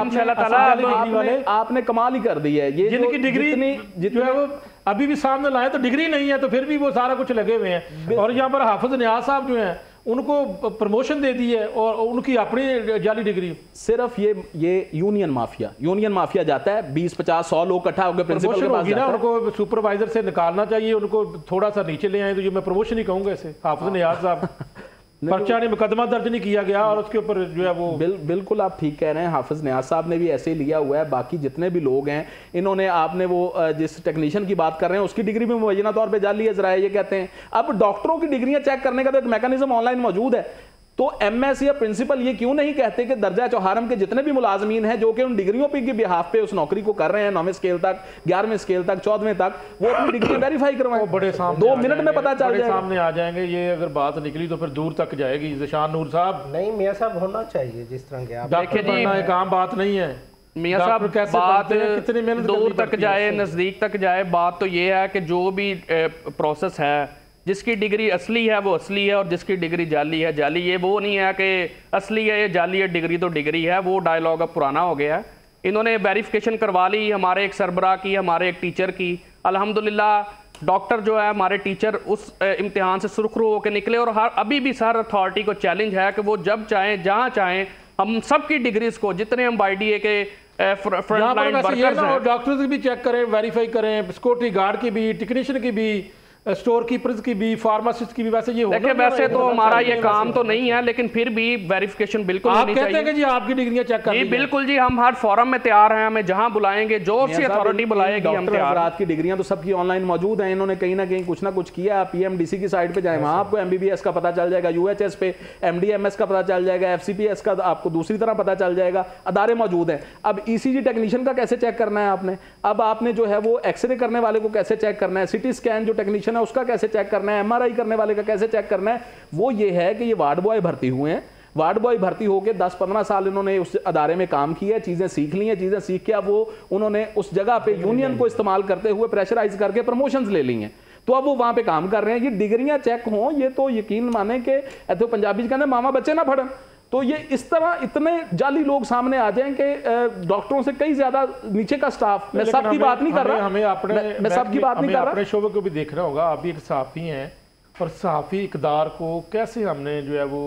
Speaker 4: आपने कमाल ही कर दी है, ये
Speaker 1: जिनकी डिग्री जो है वो अभी भी सामने लाए, तो डिग्री नहीं है तो फिर भी वो सारा कुछ लगे हुए हैं। और यहाँ पर हाफिज नियाज साहब जो हैं उनको प्रमोशन दे दी है और उनकी अपनी जाली डिग्री।
Speaker 4: सिर्फ ये यूनियन माफिया जाता है, 20-50-100 लोग इकट्ठा होकर प्रिंसिपल के पास
Speaker 1: ना, उनको सुपरवाइजर से निकालना चाहिए, उनको थोड़ा सा नीचे ले आए, तो ये मैं प्रमोशन ही कहूंगा इसे। हाफिज नियाज साहब पर्चा ने मुकदमा दर्ज नहीं किया गया और उसके ऊपर जो है वो
Speaker 4: बिल्कुल आप ठीक कह रहे हैं। हाफिज नियाज साहब ने भी ऐसे ही लिया हुआ है, बाकी जितने भी लोग हैं इन्होंने, आपने वो जिस टेक्नीशियन की बात कर रहे हैं उसकी डिग्री भी मुबैना तौर पे जाली है, जरा ये कहते हैं। अब डॉक्टरों की डिग्रियां चेक करने का तो एक मैकेनिज्म ऑनलाइन मौजूद है, तो एमएस या प्रिंसिपल ये क्यों नहीं कहते कि दर्जा चौहारम के जितने भी मुलाजमीन हैं जो कि उन डिग्रियों पे के बिहाफ पे उस नौकरी को कर रहे हैं, 9वें स्केल तक, 11वें स्केल तक, 14वें तक, वो अपनी डिग्री वेरीफाई करवाएं।
Speaker 1: बड़े सामने
Speaker 4: 2 मिनट में पता चल जाएगा,
Speaker 1: सामने आ जाएंगे। ये अगर बात निकली तो फिर दूर तक जाएगी। ज़िशान नूर साहब,
Speaker 5: नहीं मियां साहब होना चाहिए जिस तरह के आप
Speaker 1: देखिए जी, एक आम बात नहीं है
Speaker 2: मियां साहब, बात
Speaker 1: कितनी मेहनत
Speaker 2: दूर तक जाए, नजदीक तक जाए, बात तो ये है कि जो भी प्रोसेस है, जिसकी डिग्री असली है वो असली है और जिसकी डिग्री जाली है जाली। ये वो नहीं है कि असली है ये जाली है, डिग्री तो डिग्री है, वो डायलॉग अब पुराना हो गया है। इन्होंने वेरिफिकेशन करवा ली हमारे एक सरबराह की, हमारे एक टीचर की। अल्हम्दुलिल्लाह डॉक्टर जो है हमारे टीचर उस इम्तिहान से सुरखरू होकर निकले और अभी भी सर अथॉरिटी को चैलेंज है कि वो जब चाहें जहाँ चाहें हम सबकी डिग्रीज को, जितने हम YDA के फ्रंटलाइन वर्कर्स हैं,
Speaker 1: डॉक्टर्स भी चेक करें, वेरीफाई करें, सिक्योरिटी गार्ड की भी, टेक्नीशियन की भी, स्टोर कीपर्स की भी, फार्मासिस्ट की भी। वैसे ये
Speaker 2: देखिए वैसे तो हमारा ये काम तो नहीं है, लेकिन फिर भी वेरिफिकेशन बिल्कुल
Speaker 1: आप
Speaker 2: होनी
Speaker 1: कहते
Speaker 2: चाहिए।
Speaker 1: हैं कि जी आपकी डिग्रियां चेक कर
Speaker 2: जी बिल्कुल जी, हम हर फोरम में तैयार हैं, हमें जहां बुलाएंगे, जो सी अथॉरिटी बुलाएगी हम तैयार हैं।
Speaker 4: की डिग्रियां तो सबकी ऑनलाइन मौजूद हैं, इन्होंने कहीं ना कहीं कुछ ना कुछ किया। PMDC की साइट पे जाए, वहां आपको MBBS का पता चल जाएगा, UHS पे MDMS का पता चल जाएगा, FCPS का आपको दूसरी तरह पता चल जाएगा, अदारे मौजूद हैं। अब ECG टेक्नीशियन का कैसे चेक करना है आपने, अब आपने जो है वो एक्सरे करने वाले को कैसे चेक करना है, CT स्कैन जो टेक्नीशियन है उसका कैसे चेक करना है, MRI करने वाले का कैसे चेक करना है। वो ये है कि ये वार्ड बॉय भर्ती हुए हैं, वार्ड बॉय भर्ती होकर 10-15 साल इन्होंने उस अदारे में काम किया, चीजें सीख ली हैं, चीजें सीख के अब वो उन्होंने उस जगह पे यूनियन को इस्तेमाल करते हुए प्रेशराइज करके प्रमोशंस ले ली हैं, तो अब वो वहां पे काम कर रहे हैं। ये डिग्रियां चेक हों, ये तो यकीन माने कि तो पंजाबी कहते हैं मामा बच्चे ना फड़न, तो ये इस तरह इतने जाली लोग सामने आ जाएं कि डॉक्टरों से कई ज्यादा नीचे का स्टाफ, मैं सबकी बात नहीं कर रहा,
Speaker 1: हमें अपने
Speaker 4: मैं सबकी बात नहीं कर रहा,
Speaker 1: अपने शोबे को भी देखना होगा। आप भी एक सहाफी हैं और सहाफी इकदार को कैसे हमने जो है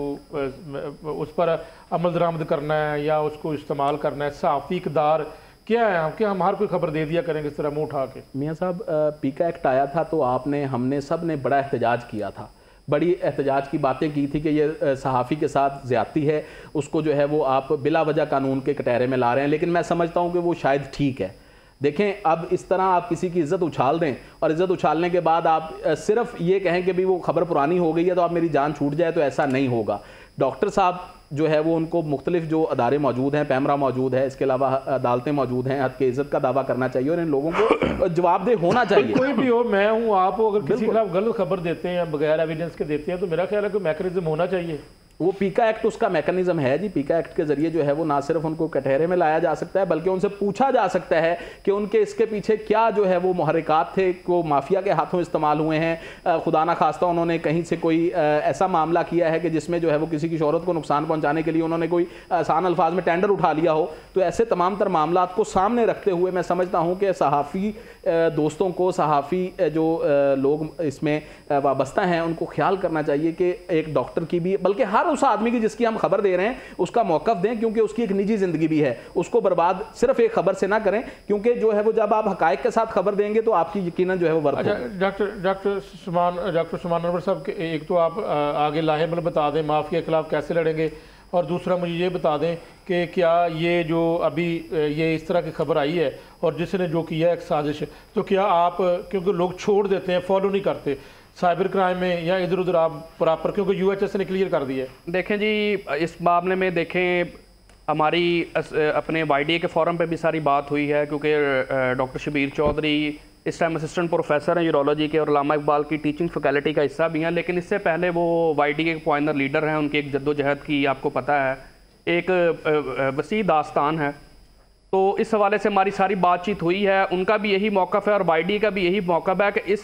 Speaker 1: वो उस पर अमल दरामद करना है या उसको इस्तेमाल करना है। सहाफी इकदार क्या है कि हम हर कोई खबर दे दिया करेंगे इस तरह मुंह उठा के।
Speaker 4: मियाँ साहब, पीका एक्ट आया था तो आपने, हमने सब ने बड़ा एहतजाज किया था, बड़ी एहतजाज की बातें की थी कि ये सहाफ़ी के साथ ज़्यादती है, उसको जो है वो आप बिला वजह कानून के कटहरे में ला रहे हैं। लेकिन मैं समझता हूँ कि वो शायद ठीक है। देखें, अब इस तरह आप किसी की इज़्ज़त उछाल दें और इज़्ज़त उछालने के बाद आप सिर्फ ये कहें कि भी वो खबर पुरानी हो गई है तो आप मेरी जान छूट जाए, तो ऐसा नहीं होगा। डॉक्टर साहब जो है वो, उनको मुख्तलिफ जो अदारे मौजूद हैं, पैमरा मौजूद है, इसके अलावा अदालतें मौजूद हैं, हद के इज़्ज़त का दावा करना चाहिए और इन लोगों को जवाबदेह होना चाहिए।
Speaker 1: कोई भी हो, मैं हूँ, आप हो, अगर किसी के खिलाफ गलत खबर देते हैं या बगैर एविडेंस के देते हैं तो मेरा ख्याल है कि मैकेनिज्म होना चाहिए।
Speaker 4: वो पीका एक्ट उसका मैकेनिज्म है जी। पीका एक्ट के जरिए जो है वो ना सिर्फ उनको कटहरे में लाया जा सकता है बल्कि उनसे पूछा जा सकता है कि उनके इसके पीछे क्या जो है वो मुहर्रिकात थे, को माफिया के हाथों इस्तेमाल हुए हैं, खुदा ना खास्ता उन्होंने कहीं से कोई ऐसा मामला किया है कि जिसमें जो है वो किसी की शोहरत को नुकसान पहुंचाने के लिए उन्होंने कोई आसान अल्फाज में टेंडर उठा लिया हो। तो ऐसे तमाम तर मामला को सामने रखते हुए मैं समझता हूँ कि सहाफ़ी दोस्तों को, सहाफ़ी जो लोग इसमें वाबस्ता हैं, उनको ख्याल करना चाहिए कि एक डॉक्टर की भी, बल्कि हर उस आदमी की जिसकी हम खबर दे रहे हैं उसका मौक़िफ़ दें, क्योंकि उसकी एक निजी ज़िंदगी भी है, उसको बर्बाद सिर्फ एक खबर से ना करें, क्योंकि जो है वो जब आप हक़ाइक़ के साथ खबर देंगे तो आपकी यकीनन जो है वो वर्क।
Speaker 1: डॉक्टर सुमान अनवर साहब, एक तो आप आगे लाहेमल बता दें माफिया के खिलाफ कैसे लड़ेंगे, और दूसरा मुझे ये बता दें कि क्या ये जो अभी ये इस तरह की खबर आई है और जिसने जो किया है एक साजिश, तो क्या आप, क्योंकि लोग छोड़ देते हैं, फॉलो नहीं करते, साइबर क्राइम में या इधर उधर आप प्रॉपर, क्योंकि यूएचएस ने क्लियर कर दिया है।
Speaker 2: देखें जी, इस मामले में देखें हमारी अपने वाईडीए के फोरम पे भी सारी बात हुई है, क्योंकि डॉक्टर शबीर चौधरी इस टाइम असिस्टेंट प्रोफेसर हैं यूरोलॉजी के और अल्लामा इकबाल की टीचिंग फैकल्टी का हिस्सा भी हैं, लेकिन इससे पहले वो वाईडीए के पॉइनर लीडर हैं। उनकी एक जद्दोजहद की आपको पता है, एक वसी दास्तान है। तो इस हवाले से हमारी सारी बातचीत हुई है। उनका भी यही मौक़िफ़ है और वाईडीए का भी यही मौक़िफ़ है कि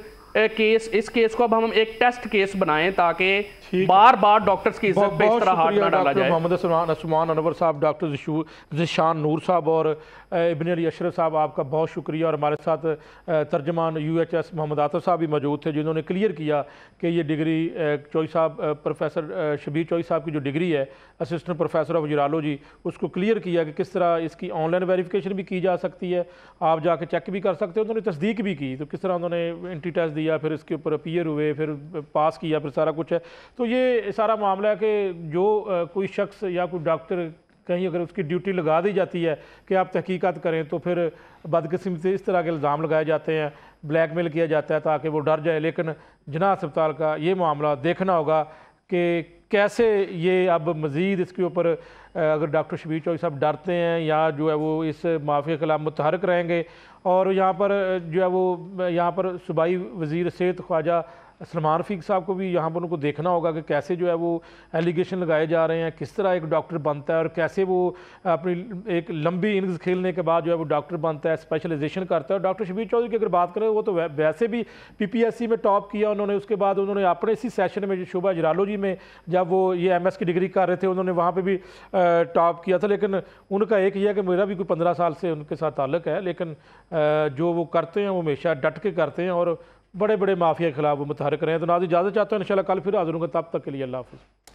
Speaker 2: इस केस को अब हम एक टेस्ट केस बनाएं ताकि बार बार डॉक्टर्स की इज्जत पे इस तरह हाथ ना डाला जाए।
Speaker 1: मोहम्मद उस्मान अनवर साहब, डॉक्टर ज़िशान नूर साहब और इब्न अली अशरफ साहब, आपका बहुत शुक्रिया। और हमारे साथ तर्जमान यूएचएस मोहम्मद आतिफ साहब भी मौजूद थे, जिन्होंने क्लियर किया कि ये डिग्री चौई साहब, प्रोफेसर शबीर चौई साहब की जो डिग्री है असिस्टेंट प्रोफेसर ऑफ यूरोलॉजी, उसको क्लियर किया कि किस तरह इसकी ऑनलाइन वेरिफिकेशन भी की जा सकती है, आप जाके चेक भी कर सकते हो। उन्होंने तस्दीक भी की, तो किस तरह उन्होंने एंट्री टेस्ट दिया, फिर इसके ऊपर अपीयर हुए, फिर पास किया, फिर सारा कुछ है। तो ये सारा मामला है कि जो कोई शख्स या कोई डॉक्टर कहीं अगर उसकी ड्यूटी लगा दी जाती है कि आप तहकीकात करें, तो फिर बदकिस्मती से इस तरह के इल्ज़ाम लगाए जाते हैं, ब्लैकमेल किया जाता है ताकि वो डर जाए। लेकिन जिनाह अस्पताल का ये मामला देखना होगा कि कैसे ये अब मज़ीद इसके ऊपर अगर डॉक्टर शबीर चौधरी साहब डरते हैं या जो है वो इस माफिया के खिलाफ मुतहरक रहेंगे। और यहाँ पर जो है वो यहाँ पर सूबाई वज़ीर सेहत ख्वाजा सलमान रफ़ीक साहब को भी यहाँ पर उनको देखना होगा कि कैसे जो है वो एलिगेशन लगाए जा रहे हैं, किस तरह एक डॉक्टर बनता है और कैसे वो अपनी एक लंबी इनिंग्स खेलने के बाद जो है वो डॉक्टर बनता है, स्पेशलाइजेशन करता है। और डॉक्टर शबीर चौधरी की अगर बात करें, वो तो वैसे भी पीपीएससी में टॉप किया उन्होंने। उसके बाद उन्होंने अपने इसी सेशन में जो शोबा यूरोलॉजी में जब वो ये एमएस की डिग्री कर रहे थे, उन्होंने वहाँ पर भी टॉप किया था। लेकिन उनका एक ही है कि मेरा भी कोई 15 साल से उनके साथ ताल्लुक़ है, लेकिन जो वो करते हैं वो हमेशा डट के करते हैं और बड़े बड़े माफिया के खिलाफ वो मुतहरक रहे हैं। तो नाज़रीन इजाज़त चाहता हूँ, इंशाल्लाह कल फिर हाज़िर होंगे, तब तक के लिए अल्लाह हाफ़िज़।